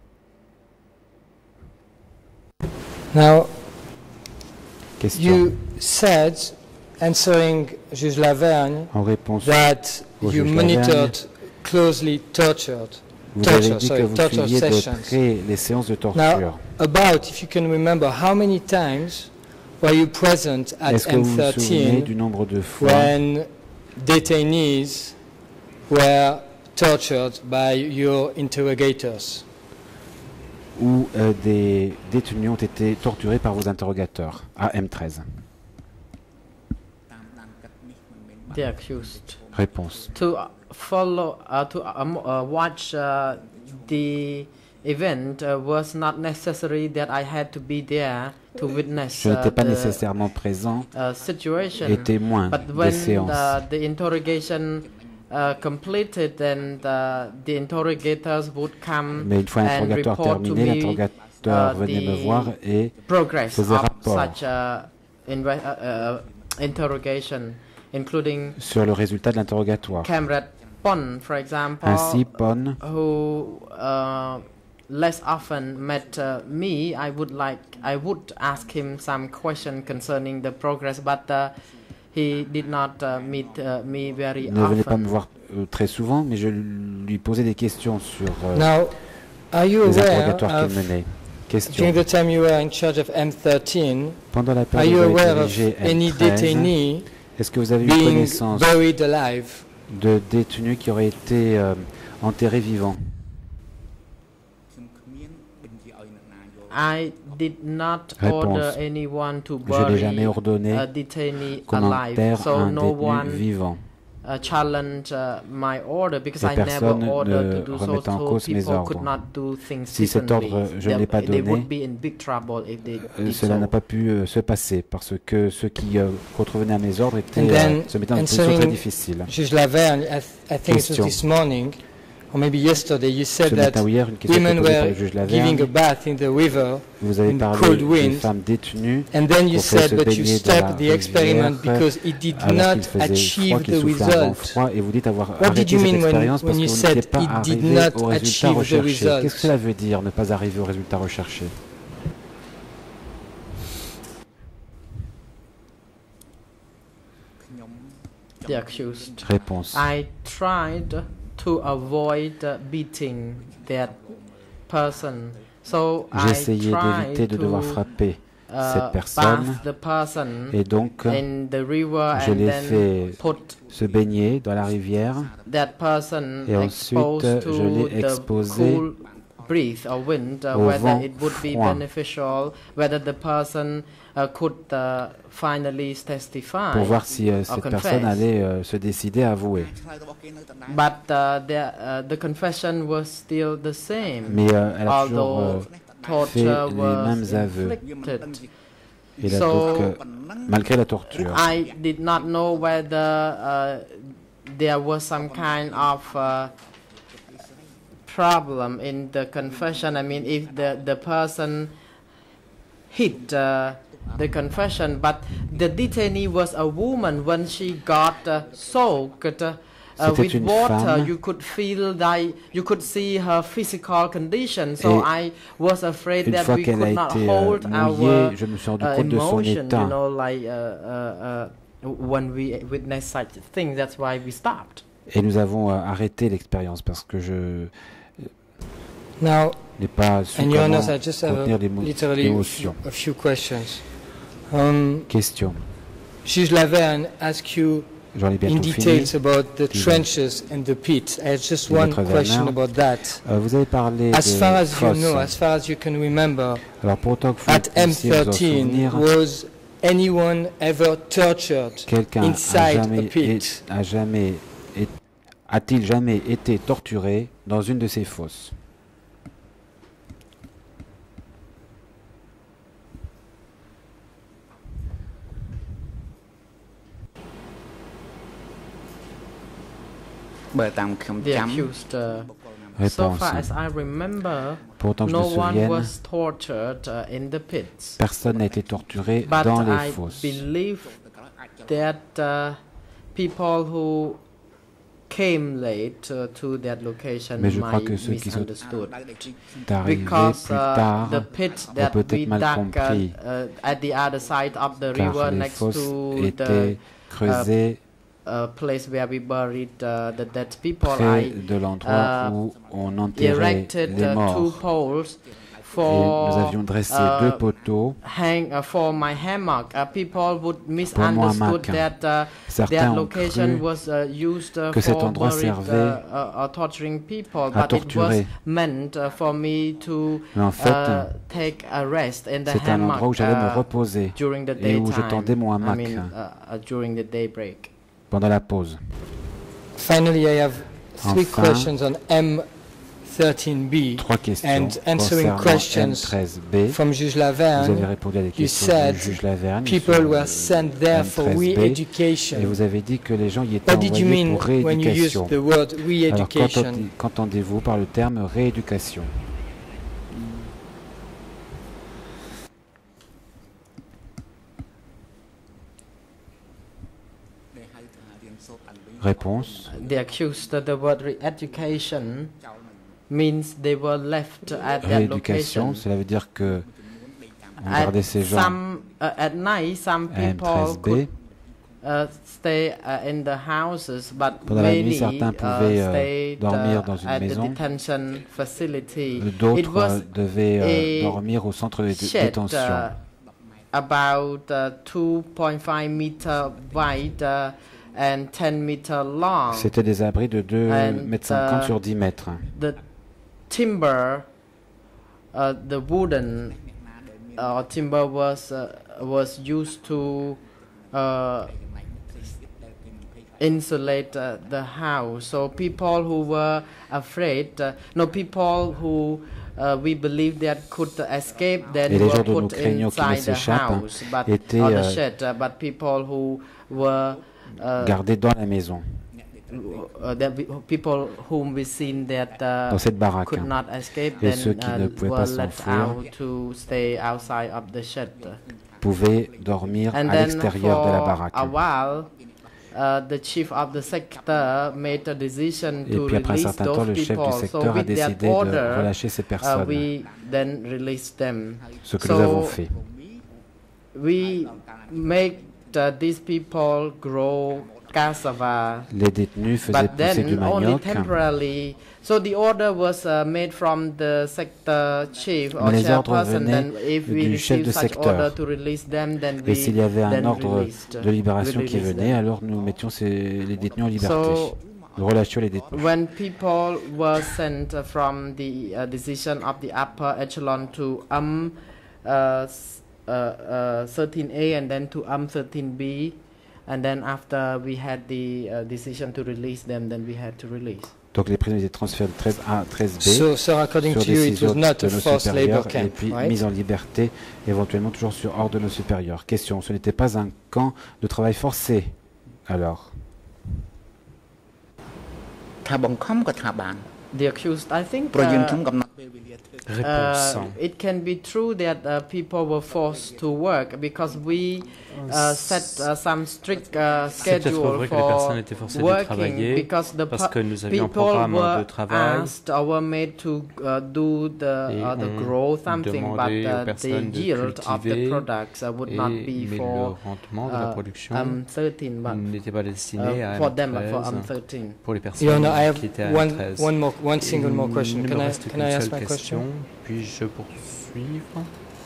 Now, Question. you said, answering Juge Lavergne, En réponse, that au you juge monitored closely tortured. vous avez torture, dit que sorry, vous torture suiviez de sessions. près les séances de Now, torture. about, if you can remember, how many times were you present at Est-ce que vous vous souvenez M13 du nombre de fois when detainees were tortured by your interrogators? où des détenus ont été torturés par vos interrogateurs à M13? The accused. Réponse. To follow, to watch the event was not necessary that I had to be there to witness Je n'étais pas the nécessairement présent situation. et témoin But des when séances. the interrogation completed, then the interrogators would come Mais une fois and l'interrogatoire report to terminé, me l'interrogateur venait me the voir et progress faisait of rapport such interrogation, including sur le résultat de l'interrogatoire. Kamrat Pon, for example, Ainsi, Pon, who less often met me, I would ask him some question concerning the progress, but he did not meet me very ne venait pas me often. voir très souvent, mais je lui posais des questions sur Now, are you les aware interrogatoires qu'il of, menait. Question. during the time you were in charge of M13, Pendant la are période you où vous aware of dirigez any M13, detainee est-ce que vous avez eu being connaissance buried alive? de détenus qui auraient été enterrés vivants? I did not Réponse. order anyone to Je n'ai bury jamais ordonné a detainee qu'on alive, enterre so un no détenu one vivant. challenge my order because Et I never personne ordered ne to do so. remettait en So cause mes people could ordres. not do things Si cet differently. ordre, je ne l'ai pas They donné, would be in big trouble if they did cela so. n'a pas pu se passer parce que ceux qui contrevenaient à mes ordres étaient, And then se mettaient dans une position très answering difficile. Juge Laverne, I think it was Question. this morning, or maybe yesterday, you Ce said matin that ou hier, une question women était posée par were le juge giving a Laverne. bath in the river, Vous avez in parlé cold des wind, femmes détenues and then you pour qu'elles said se but you baignaient dans la stopped the experiment rivière because it did alors not qu'il faisait achieve froid, qu'il the soufflait un vent result. froid, et vous dites avoir What did arrêté you cette mean expérience when parce que you vous said n'étiez pas it did arrivé not au résultat achieve the recherché? result? Qu'est-ce que cela veut dire, ne pas arriver au résultat recherché? The accused. Réponse. I tried to avoid beating that person. So J'ai I essayé tried d'éviter de devoir to frapper cette personne, bath the person et donc in the river je and l'ai then fait put se baigner dans la rivière, that person et ensuite exposed je l'ai to the exposé cool breeze or wind, au whether vent it would be froid. beneficial, whether the person could finally testify. pour voir si cette confess. personne allait se décider à avouer. But the confession was still the same, Mais elle a toujours although fait torture les was mêmes aveux. inflicted. Et là, So, donc, malgré la torture, I did not know whether there was some kind of problem in the confession. I mean, if the person hid the confession, but the detainee was a woman. When she got soaked C'était with une water, femme. you could feel that you could see her physical condition. So Et I was afraid une that fois we qu'elle could a not été hold mouillée, our je me suis rendu compte de son emotion, état. you know, like when we witness such things. That's why we stopped. Et nous avons arrêté l'expérience parce que je Now, n'ai pas su and Your comment Honor, I just have contenir literally l'émotion. a few questions. Question. Juge Laverne asked you J'en ai in bientôt fini. details about the Dis-le. trenches and the pits. I have just Dis-le, one Maître question Werner. about that. Vous avez parlé As de far as you fosses. know, as far as you can remember, Alors pour autant que vous at puissiez vous en M13, souvenir, was anyone ever tortured quelqu'un inside a pit? a-t-il jamais été torturé dans une de ces fosses? បើតាមខ្ញុំ The ចាំ accused. So Réponse. far as I remember, Pour autant que je no me one souvienne, was tortured in the pits. personne n'a été torturé But dans les I fosses. believe that people who came late to that location Mais je crois might que ceux qui sont misunderstood. arrivés Because plus tard the pit ont that peut-être we mal dug compris, at the other side of the river car les next fosses to étaient the creusées place where we buried the dead people, près I de l'endroit où on enterrait erected les two morts. poles Et nous for avions dressé deux poteaux for my hammock. People would hamac. misunderstood that Certains that ont location cru was used que cet for endroit buried, servait torturing people, à but it was torturer. meant for me to Mais en fait, take a rest in the c'était un hammock endroit où j'allais me reposer during the et où je daytime. tendais mon I hamac mean, during the daybreak. pendant la pause. Finally, I have three Enfin, questions on M13B. Trois questions And answering concernant questions M13B. from Juge Vous avez Laverne, répondu à des you questions said du juge Laverne people sur were sent there for M13B, re-education. et vous avez dit que les gens y étaient What did you envoyés mean pour when you used rééducation. the word Alors re-education? qu'entendez-vous par le terme rééducation? Réponse. The accused, the word re-education means they were left at that Rééducation, location. cela veut dire que on gardait ces gens At night, some à people M13B. could stay in the houses, but Pendant la nuit, many certains pouvaient stayed dormir dans une at the maison. detention facility. It D'autres was devaient a dormir au centre de shed détention. about 2.5 meter wide and 10 meter long. C'était des abris de 2 And, mètres 50 sur 10 mètres. The timber, the wooden timber was used to insulate the house. So people who were afraid, no, people who we believe that could escape, then Et les were gens dont nous put craignons qu'ils ne inside the s'échappent, house, but étaient, or the shed. But people who were gardés dans la maison, people whom we seen that dans cette baraque. could not escape, Et then ceux qui ne pouvaient were pas let s'enfuir out to stay outside of the shed. Pouvaient dormir And à then l'extérieur de la for baraque. a while, the chief of the sector made a decision Et to puis après un release certain temps, those le chef du people. So secteur a with that décidé de order, relâcher ces personnes. we then released them. Ce que nous avons So fait. we make these people grow cassava, Les détenus faisaient but pousser du then only manioc. temporarily. So the order was made from the sector chief or Mais les ordres chairperson. venaient Then if we du chef receive de such secteur. order to release them, then Et we s'il y avait un then ordre released, de libération we qui released venait, them. alors nous mettions les détenus en liberté. So Nous relâchions les détenus. when people were sent from the decision of the upper echelon to 13A and then to 13B, and then after we had the decision to release them, then we had to release. Donc les prisonniers étaient transférés de 13A à 13B So, sir, according sur to you, it décision was not de a nos forced labor supérieurs et camp, puis right? mis en liberté, éventuellement toujours sur ordre de nos supérieurs. Question, ce n'était pas un camp de travail forcé, alors? ថាបង្ខំក៏ថាបាន The accused, I think, ព្រោះយើងខ្ញុំកំណត់ពេលវេលាធ្វើ Réponse. it can be true that people were forced to work because we set some strict C'est peut-être schedule vrai que les for personnes étaient forcées de working travailler because the parce que nous avions un people programme were de travail asked or were made to do the et on grow something, but demandait aux the personnes de yield of the cultiver products would not be mais le for rendement de la production 13, but n'était pas destiné à for them, for M13 13. pour les personnes Your Honor, I have qui étaient à M13. one single more question. Il ne Can me I, reste can qu'une I ask seule my question? Puis-je poursuivre?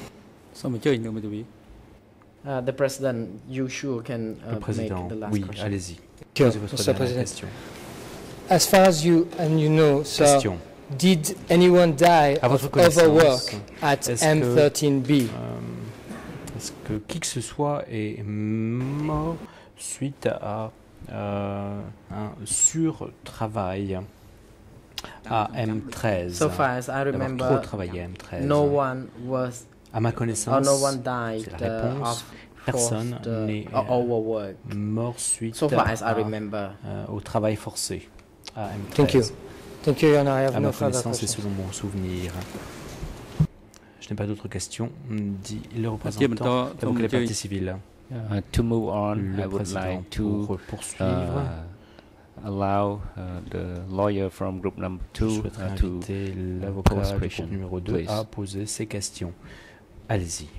The president, you sure can Le make président, the last oui, question. allez-y. Sure, Posez votre Mr. dernière President. question. As far as you know, sir, Question. did anyone die À votre of connaissance, overwork at est-ce que- M13B? Est-ce que qui que ce soit est mort suite à un surtravail à M13? So far as I D'avoir trop remember, travaillé à M13. no one was À ma or connaissance, no one died c'est la réponse. of Personne forced n'est overwork. mort suite So far as I à, remember. au travail forcé à M13. Thank you. Thank you, Your Honor. I have À no ma further connaissance et questions. selon mon souvenir. Je n'ai pas d'autres questions, dit le représentant d'avocat des parties civiles. To move on, I Le would président like to pour poursuivre. allow the lawyer from group number Je 2 souhaiterais to inviter pose l'avocat du question, groupe numéro 2 please. à poser ses questions. Allez-y.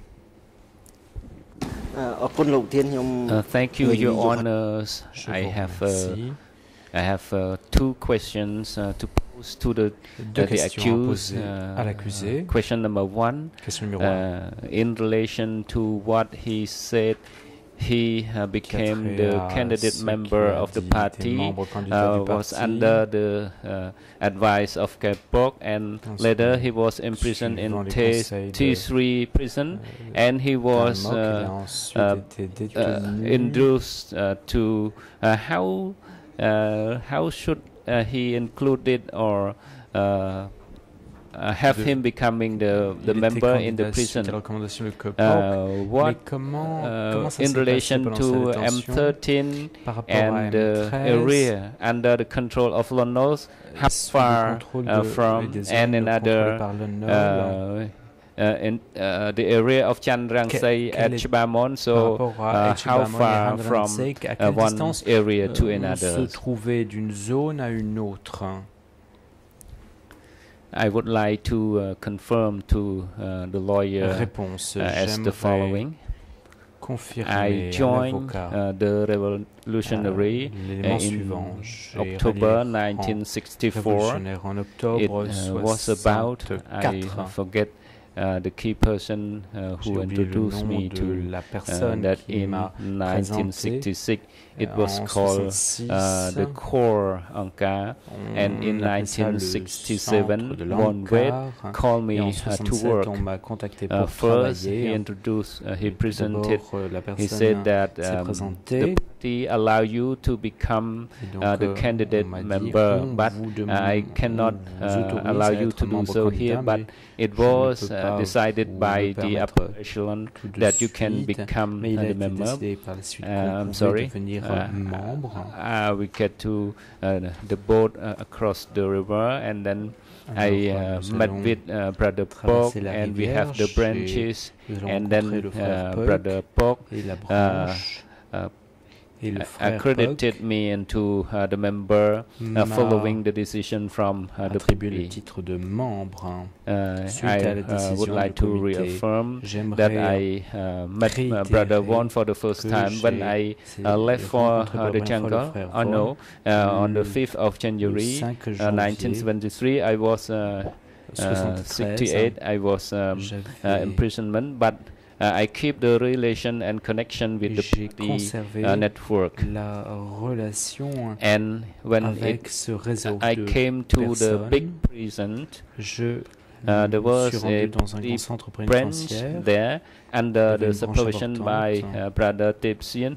Thank you, Your Honors. Je I vous have remercie. I have two questions to pose to the Deux questions à accused. poser à l'accusé. Question number 1, Question numéro 1. in relation to what he said, he became the candidate member of the party, was under the advice of Kepok, and later he was imprisoned in T3 prison, and he was induced to how should he include it or have him becoming the member in the prison. What in relation to M13 and the area under the control of Lonos, how far from and another in the area of Chandrangsei at Chibamon, so how far from one area to another? Se trouver d'une zone à une autre. I would like to confirm to the lawyer Réponse. as the following. I joined the revolutionary in October 1964. En octobre It was about, I forget the key person who introduced me to that in 1966 it was called the Core Angkar, and in 1967 Von Wet called me to work. First he presented, he said that the party allow you to become the candidate member, but I cannot allow you to do so here, but it was decided by the upper echelon that you can become the member. I'm sorry, we get to the boat across the river, and then I met with Brother Pok, and we have the branches, and then Brother Pok accredited me into the member following the decision from the party. I would like to reaffirm that I met Brother Von for the first time when I left for the jungle. Oh no, on the 5th of January 1973 I was 68, I was imprisonment, but I keep the relation and connection with the network. And when I came to the big prison, there was a branch there under the supervision by Brother Tep Sien,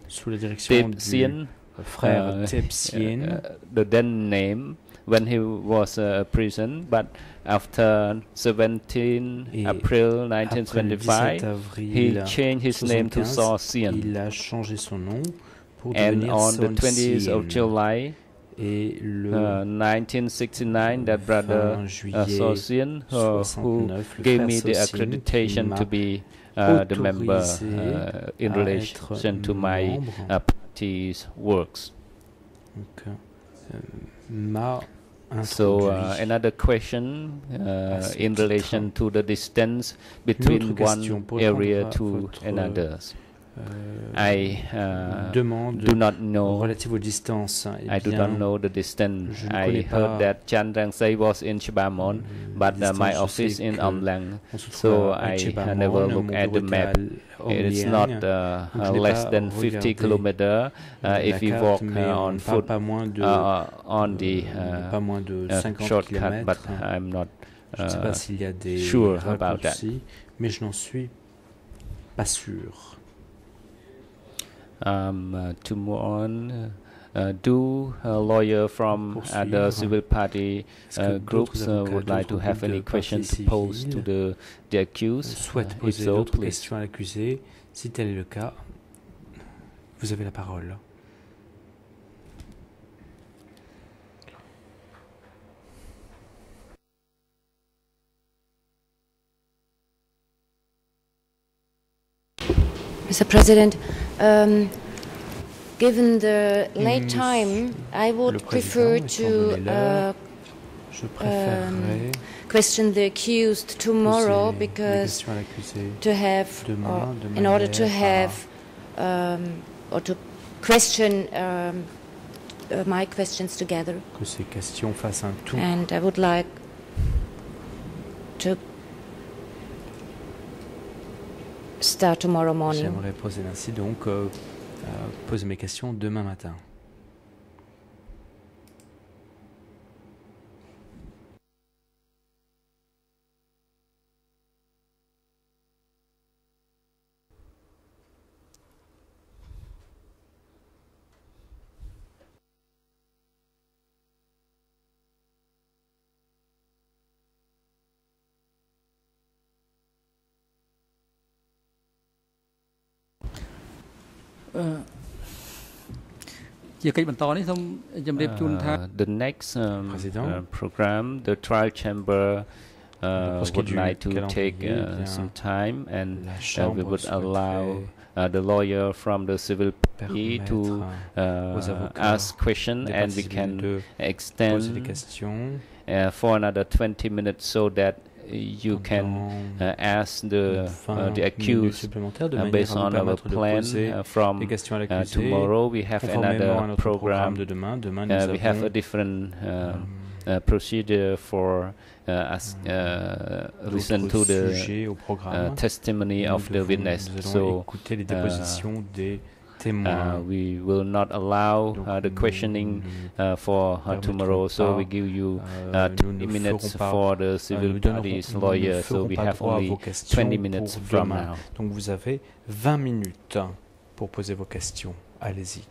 the then name when he was a prison, but after 17 April 1925, he changed his name to Saw Sien. And on the 20th of July 1969, that Brother Saw Sien, who gave me the accreditation to be the member in relation to my party's works. So another question in relation to the distance between one area to another. I do not know. I do not know the distance. I heard that Chan Rang Say was in Chibamon, but my office in Amlang. So I never look at the map. It is not less than 50 kilometers if you walk on foot on the shortcut, but I'm not sure about that. To move on, do lawyer from other civil party groups would like to have any questions to pose to the accused? If so, please. Si tel est le cas, vous avez la parole. Mr. President, given the late time, I would prefer to question the accused tomorrow, because to have, in order to have, or to question my questions together. And I would like to start tomorrow morning. J'aimerais poser ainsi donc poser mes questions demain matin. The next program, the trial chamber would like to take some time, and we would allow the lawyer from the civil party to ask questions, and we can extend for another 20 minutes so that you can ask the accused based on our plan. From tomorrow we have another program. We have a different procedure for listen to the testimony of the witness. So we will not allow the questioning for tomorrow. So we give you 20 minutes for the civil parties lawyer. So we have only 20 minutes from now. Donc vous avez 20 minutes pour poser vos questions. Allez-y.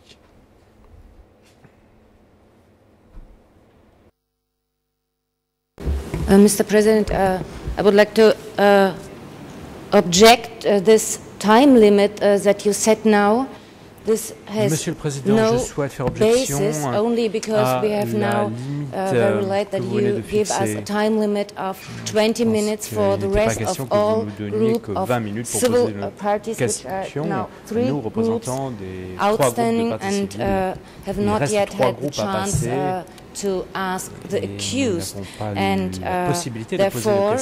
Mr. President, I would like to object this time limit that you set now. This has Monsieur le Président, no je souhaite faire objection basis only because we have now very late that you give us a time limit of 20 minutes for the rest of all group of civil parties which are now 3 groups outstanding and have not yet had the chance to ask the accused, and therefore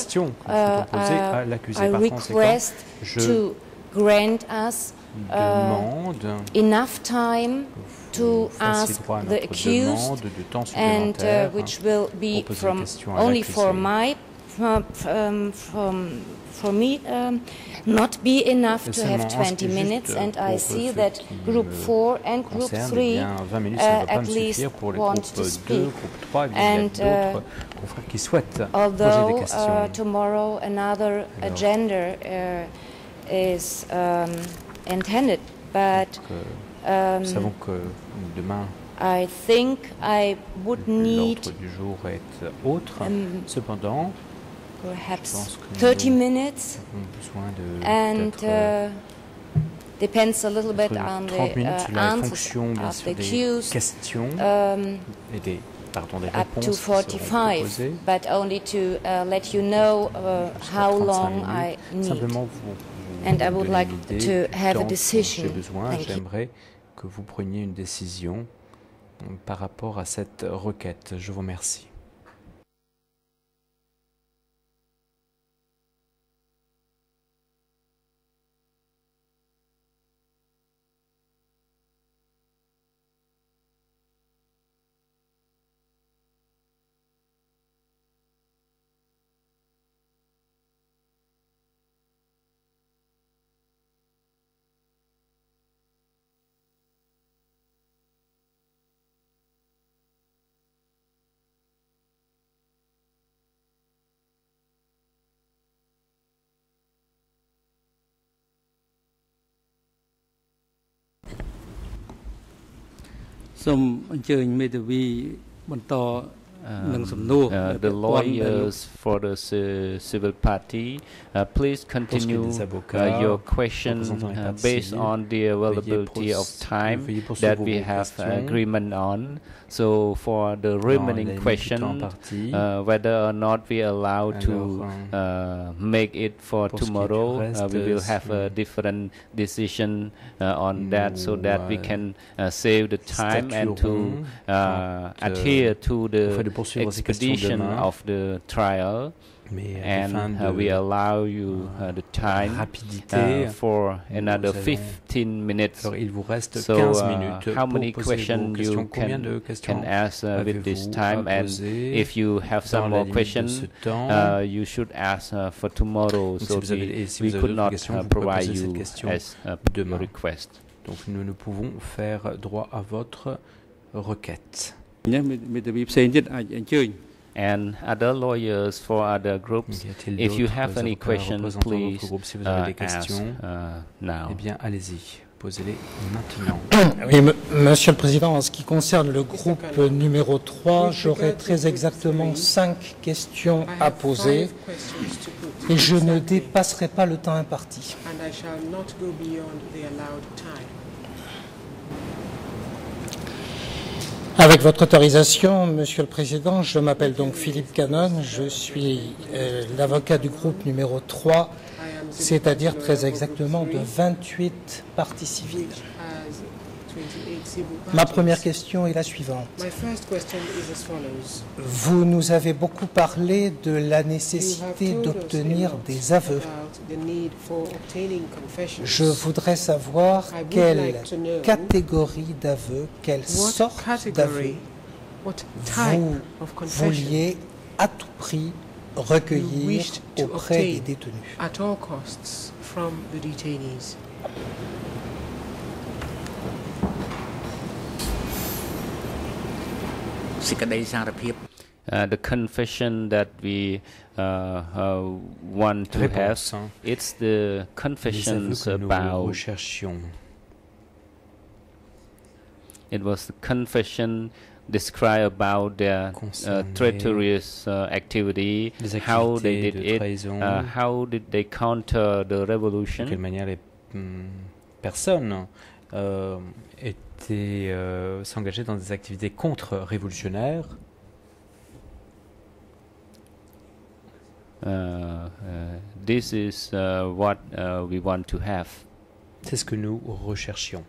I request to grant us enough time to ask the accused, and which will be only for me not be enough to have 20 minutes, and I see that Group 4 and Group 3 at least want to speak. And although tomorrow another agenda is intended, but I think I would need perhaps 30 minutes, and depends a little bit on the answers of the accused, up to 45, but only to let you know how long I need. And I would like to have a decision. J'aimerais que vous preniez une décision par rapport à cette requête. Je vous remercie. The lawyers for the civil party, please continue your question based on the availability of time that we have agreement on. So for the remaining question, whether or not we are allowed to make it for tomorrow, we will have a different decision on that, so that we can save the time and to adhere to the expedition of the trial. And we allow you the time for another 15 minutes. So how many questions you can ask with this time, and if you have some more questions, you should ask for tomorrow, so we could not provide you as a request. Donc nous ne pouvons faire droit à votre requête. And other lawyers for other groups, if you have any questions, please ask now. Eh bien, allez-y, posez-les maintenant. Oui, Monsieur le Président, en ce qui concerne le groupe numéro 3, j'aurai très exactement 5 questions à poser et je ne dépasserai pas le temps imparti. Avec votre autorisation, Monsieur le Président, je m'appelle donc Philippe Cannon, je suis l'avocat du groupe numéro 3, c'est-à-dire très exactement de 28 parties civiles. Ma première question est la suivante. Vous nous avez beaucoup parlé de la nécessité d'obtenir des aveux. Je voudrais savoir quelle catégorie d'aveux, quelle sorte d'aveux vous vouliez à tout prix recueillir auprès des détenus. At all costs from the detainees. The confession that we want to have, it's the confessions about. It was the confession describe about their treacherous activity, how they did it, how did they counter the revolution. De quelle manière les personnes étaient s'engager dans des activités contre-révolutionnaires. This is what we want to have. C'est ce que nous recherchions.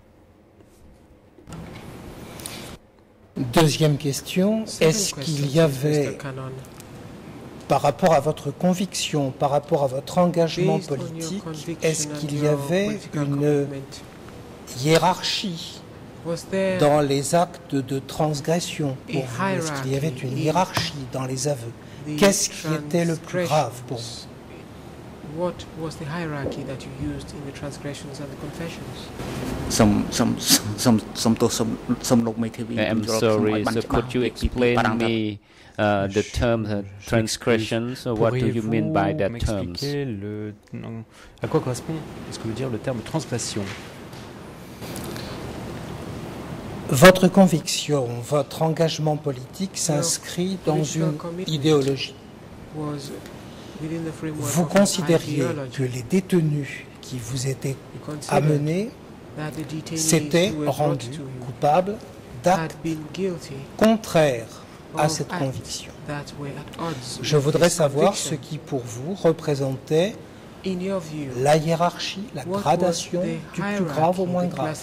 Deuxième question, est-ce qu'il y avait, par rapport à votre conviction, par rapport à votre engagement politique, est-ce qu'il y avait une hiérarchie dans les actes de transgression pour vous? Est-ce qu'il y avait une hiérarchie dans les aveux? Qu'est-ce qui était le plus grave pour vous? What was the hierarchy that you used in the transgressions and the confessions? I'm sorry, so could you explain me the term transgressions? What do you mean by that term? À quoi correspond, ce que veut dire le terme transgression? Votre conviction, votre engagement politique s'inscrit dans une idéologie. Vous considériez que les détenus qui vous étaient amenés s'étaient rendus coupables d'actes contraires à cette conviction. Je voudrais savoir ce qui pour vous représentait la hiérarchie, la gradation du plus grave au moins grave.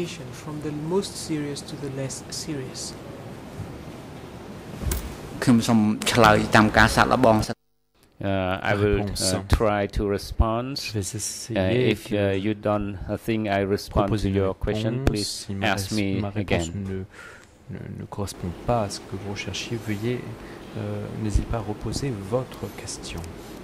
I will try to respond. If you don't think I respond to your question, please ask me again. Ne correspond pas à ce que vous recherchiez, veuillez n'hésitez pas à reposer votre question.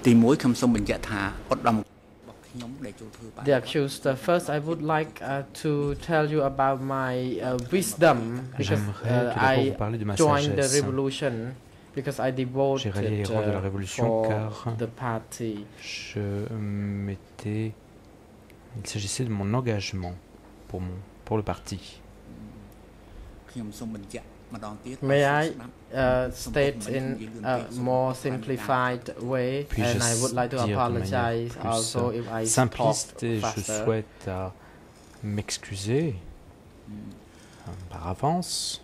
The accused, first I would like to tell you about my wisdom, because I joined the revolution. Because I devoted de la révolution car the party. Il s'agissait de mon engagement pour le parti. May I state in a more simplified way, and I would like to apologize also if I simpliste, et faster. Je souhaite m'excuser par avance.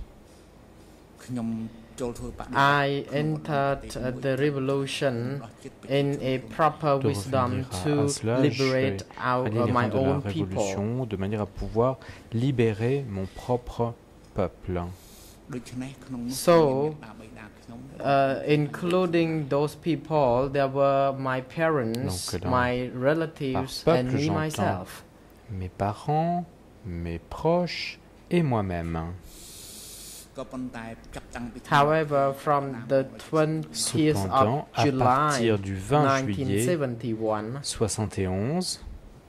I entered the revolution in a proper wisdom to liberate my own people. De manière à pouvoir libérer mon propre peuple. So, including those people, there were my parents, my relatives, and me myself. Mes parents, mes proches et moi-même. However, from the 20th of July 1971,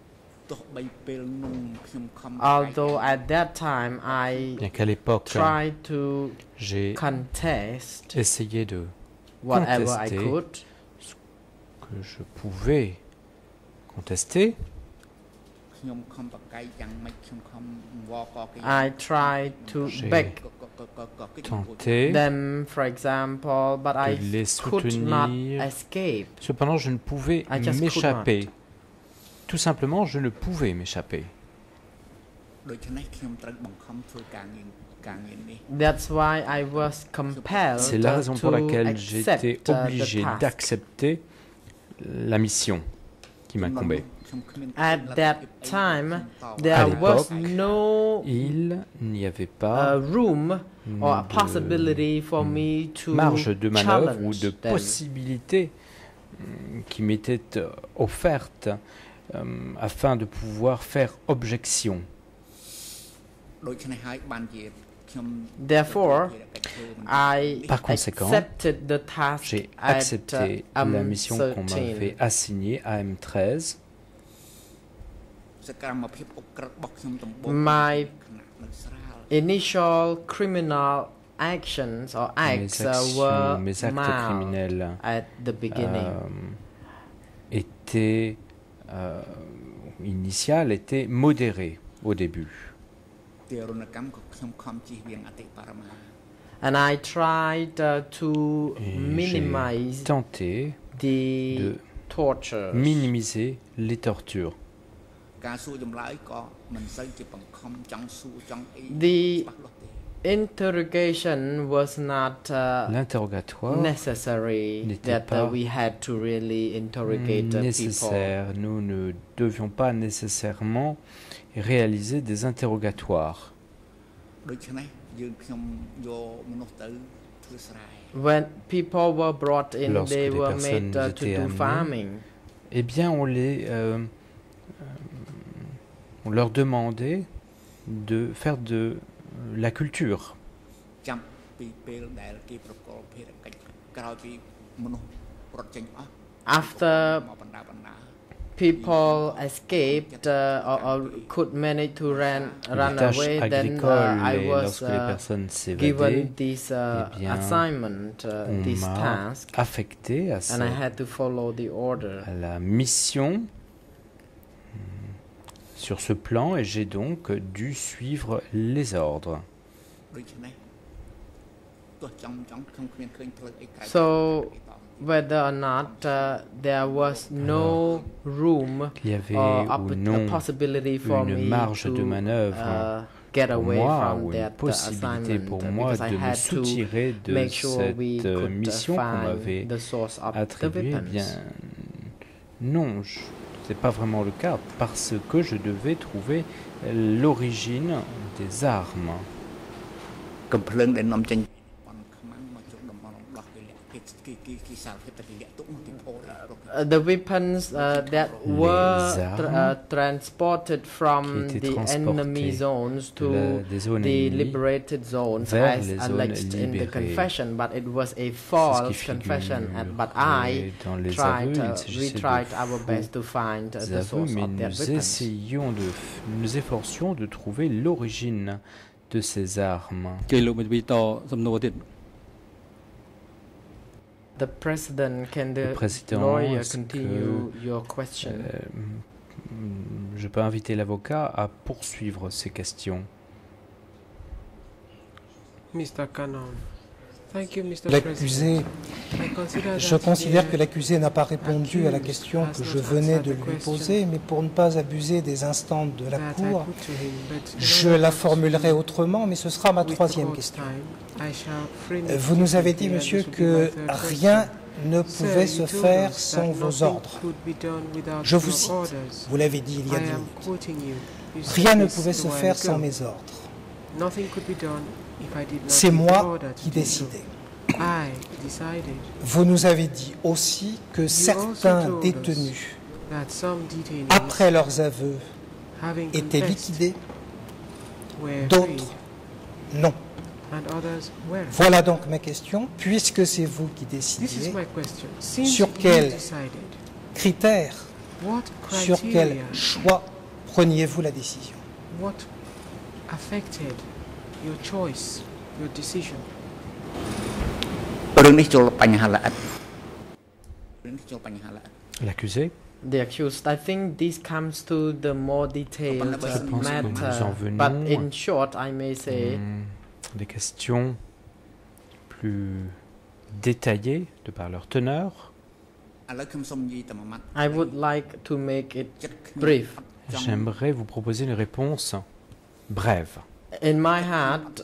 although at that time I tried to contest essayé de whatever I could, ce que je pouvais contester, I tried to beg them, for example, but I could not escape. Cependant, je ne pouvais m'échapper. Tout simplement, je ne pouvais m'échapper. That's why I was compelled. C'est la raison pour laquelle j'ai été obligé d'accepter la mission qui m'incombait. At that time, there was no il n'y avait pas room or a possibility for me to marge de manœuvre ou de possibilité qui m'était offerte afin de pouvoir faire objection. Therefore, Par conséquent, j'ai accepté la mission qu'on m'avait assignée à M13. My initial criminal actions or acts were mes actes criminels at the beginning. Initial était modéré au début. And I tried to minimize tenté the torture. Minimiser les tortures. The interrogation was not necessary that we had to really interrogate nécessaire. people. Nous ne devions pas nécessairement réaliser des interrogatoires. When people were brought in, Lorsque they les were personnes made to étaient do amenées, farming. Eh bien, on leur demandait de faire de la culture. After people escaped or could manage to run away, then I was given this assignment, this task, affecté à and I had to follow the order. À la mission sur ce plan, et j'ai donc dû suivre les ordres. So, whether or not there was no room or a possibility for me marge de manœuvre get away moi, from ou une that possibilité pour moi because I de me had soutirer to de make sure we cette could mission qu'on m'avait find the source of the attribuée. Eh bien, non, c'est pas vraiment le cas, parce que je devais trouver l'origine des armes. The weapons that were transported from the enemy zones to the liberated zones, as alleged in the confession, but it was a false confession. But we tried our best to find the source of their weapons. Nous nous efforcions de trouver l'origine de ces armes. The President, can the lawyer continue your question? Je peux inviter l'avocat à poursuivre ces questions. Mr. Cannon. L'accusé, je considère que l'accusé n'a pas répondu à la question que je venais de lui poser, mais pour ne pas abuser des instants de la Cour, je la formulerai autrement, mais ce sera ma troisième question. Vous nous avez dit, monsieur, que rien ne pouvait se faire sans vos ordres. Je vous cite, vous l'avez dit il y a 10 minutes. Rien ne pouvait se faire sans mes ordres. C'est moi qui décidais. Vous nous avez dit aussi que certains détenus, après leurs aveux, étaient liquidés, d'autres non. Voilà donc ma question, puisque c'est vous qui décidez, sur quels critères, sur quel choix preniez-vous la décision? Your choice, your decision. L'accusé? The accused. I think this comes to the more detailed matter, but in short, I may say des questions plus détaillées de par leur teneur. I would like to make it brief. J'aimerais vous proposer une réponse brève. In my heart,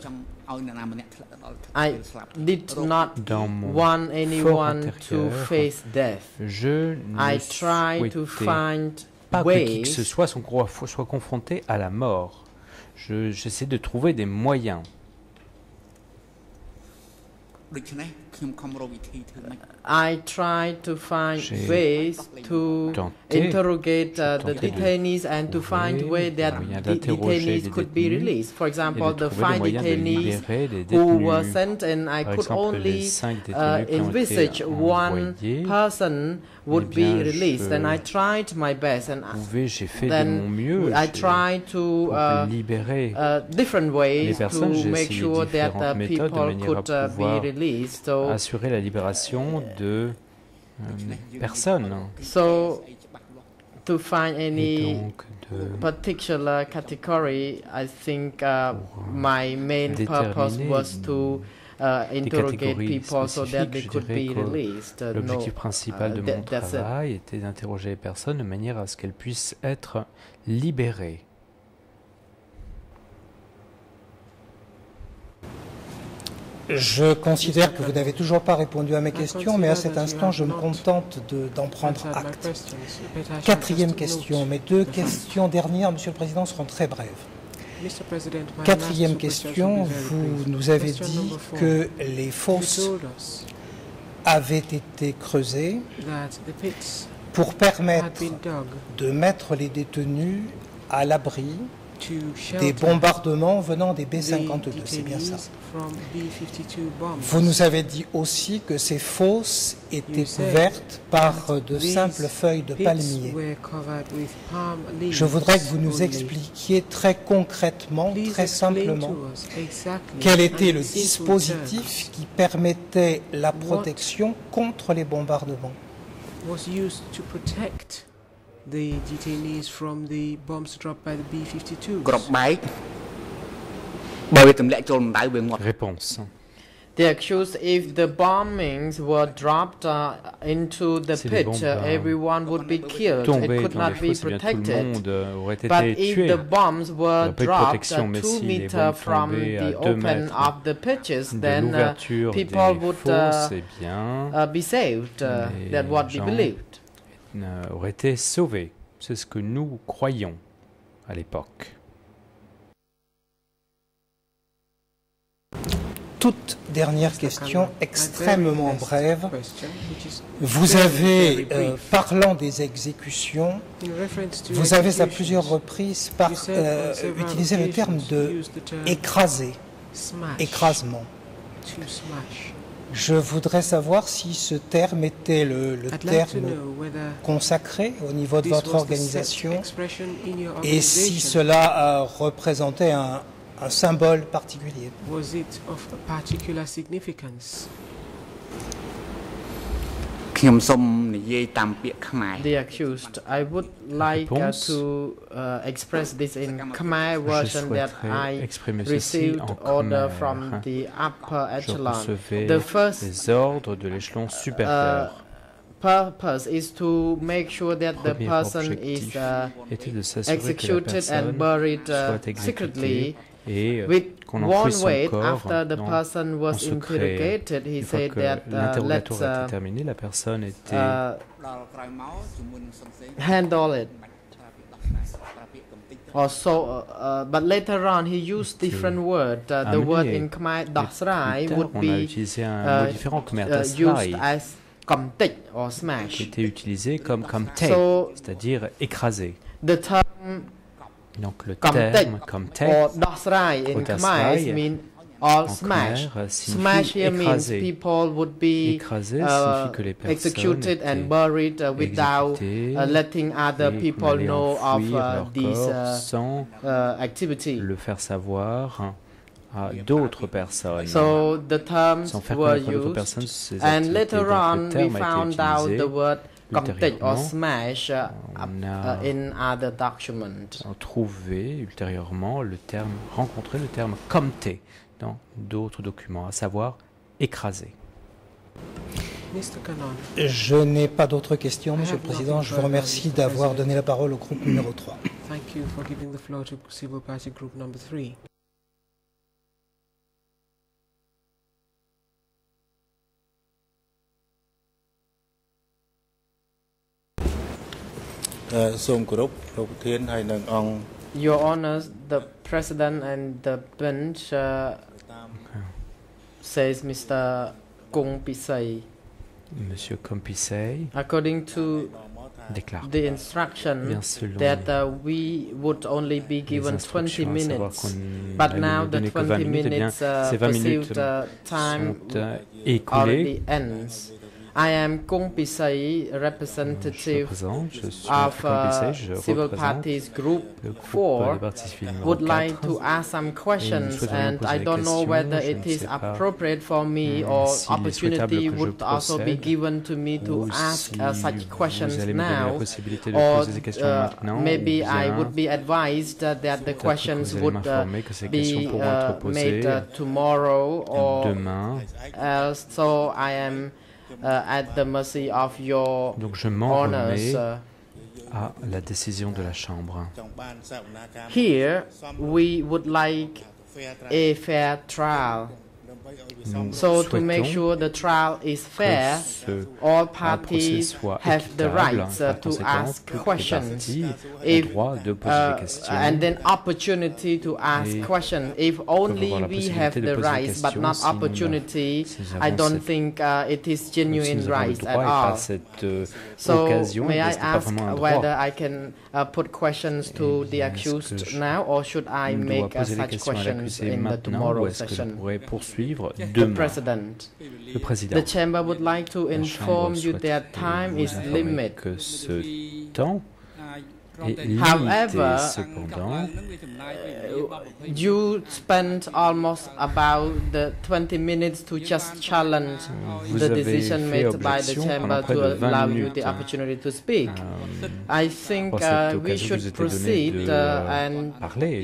I did not want anyone to face death. Je I tried to find pas que qui que ce soit soit confronté à la mort. J'essaie de trouver des moyens. I tried to find ways to interrogate the detainees and to find ways that the detainees could be released. For example, the 5 detainees who were sent in, I could only envisage one person would be released, and I tried my best, and then I tried to different ways to make sure that the people could be released. So, assurer la libération de personnes. So, to find any particular category, I think my main purpose was to interrogate people so that they could be released. L'objectif principal de mon travail était d'interroger les personnes de manière à ce qu'elles puissent être libérées. Je considère que vous n'avez toujours pas répondu à mes questions, mais à cet instant, je me contente d'en prendre acte. 4e question. Mes 2 questions dernières, Monsieur le Président, seront très brèves. 4e question, vous nous avez dit que les fosses avaient été creusées pour permettre de mettre les détenus à l'abri des bombardements venant des B-52, c'est bien ça. Vous nous avez dit aussi que ces fosses étaient couvertes par de simples feuilles de palmier. Je voudrais que vous nous expliquiez très concrètement, très simplement, quel était le dispositif qui permettait la protection contre les bombardements. The detainees from the bombs dropped by the B-52s. Réponse. They accused if the bombings were dropped into the pit, everyone would be killed. It could not be protected. But if the bombs were dropped 2 meters from the open of the pitches, then people would be saved. That's what we believed. Aurait été sauvé. C'est ce que nous croyions à l'époque. Toute dernière question, extrêmement brève. Vous avez, parlant des exécutions, vous avez à plusieurs reprises utilisé le terme de écraser, écrasement. Je voudrais savoir si ce terme était le terme consacré au niveau de votre organisation et si cela représentait un symbole particulier. The accused. I would like to express this in Khmer version that I received order from the upper echelon. The first ordres de l'échelon supérieur. Purpose is to make sure that the person is executed and buried secretly. With one wait, after the person was interrogated, he said that let's handle it. Also, but later on, he used different word. The word in Khmer, dasrai, would be used as kamtek or smash. Qui était utilisé comme kamtek, c'est-à-dire écraser. The term donc le terme kamtek or dasrai in Khmer means all smash. Smash here means people would be executed and buried without letting other people know of this activity. Le faire savoir à d'autres personnes. So the terms were used, and later on we found out the word kamtek or smash in other documents. On trouvait ultérieurement le terme, rencontré le terme kamte dans d'autres documents, à savoir écraser. Je n'ai pas d'autres questions, Monsieur le Président. Je vous remercie d'avoir donné la parole au groupe numéro 3. Thank you for giving the floor to Civil Party Group number 3. Your Honors, the President and the bench, says Mr. Kung Pisay. Monsieur Kompisay According to déclare the instruction that we would only be given 20 minutes, but now the 20 minutes perceived time already ends. I am Kung Pisay, representative of Civil Parties Group 4, would like to ask some questions, and I don't know whether it is appropriate for me or opportunity would also be given to me to ask such questions now, or maybe I would be advised that the questions would be made tomorrow or else, so I am at the mercy of your Donc je m'en remets honors. à la décision de la Chambre. Here, we would like a fair trial. So to make sure the trial is fair, all parties have the rights to ask questions, and then opportunity to ask questions. If only we have the rights but not opportunity, I don't think it is genuine rights at all. So may I ask whether I can put questions to the accused now, or should I make such questions in the tomorrow session? The President. The Chamber would like to inform you that time is limited. However, you spent almost about the 20 minutes to just challenge the decision made by the Chamber to allow you the opportunity to speak. I think we should proceed and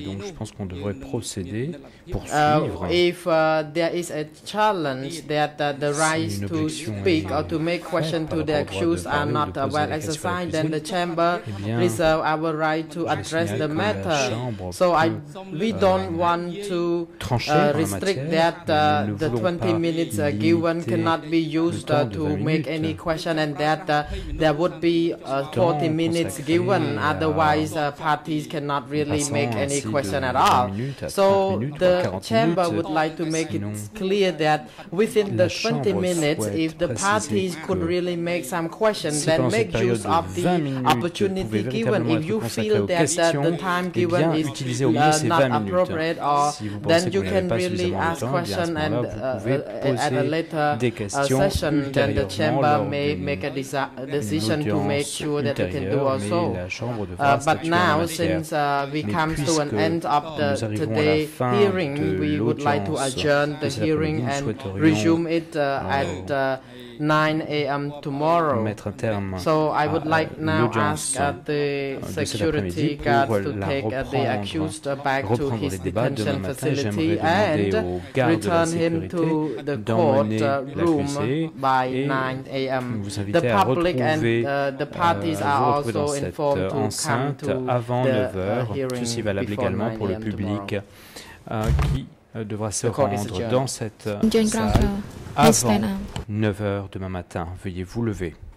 if there is a challenge that the right to speak or to make questions to the accused are not well exercised, then the Chamber reserve our right to address the matter. So we don't want to restrict that the 20 minutes given cannot be used to make any question, and that there would be 40 minutes given. Otherwise, parties cannot really make any question at all. So the Chamber would like to make it clear that within the 20 minutes, if the parties could really make some questions, then make use of the opportunity given. If you feel that the time given is not appropriate, or then you can really ask questions, and at a later session, then the Chamber may make a decision to make sure that they can do also. But now, since we come to an end of today's hearing, we would like to adjourn the hearing and resume it at 9 a.m. tomorrow. So I would like now ask the security guard to take the accused back to his detention facility and return him to the court room by 9 a.m. The public and the parties are also informed to come to the hearing before 9 a.m. Qui devra se rendre dans cette salle avant 9 h demain matin. Veuillez vous lever.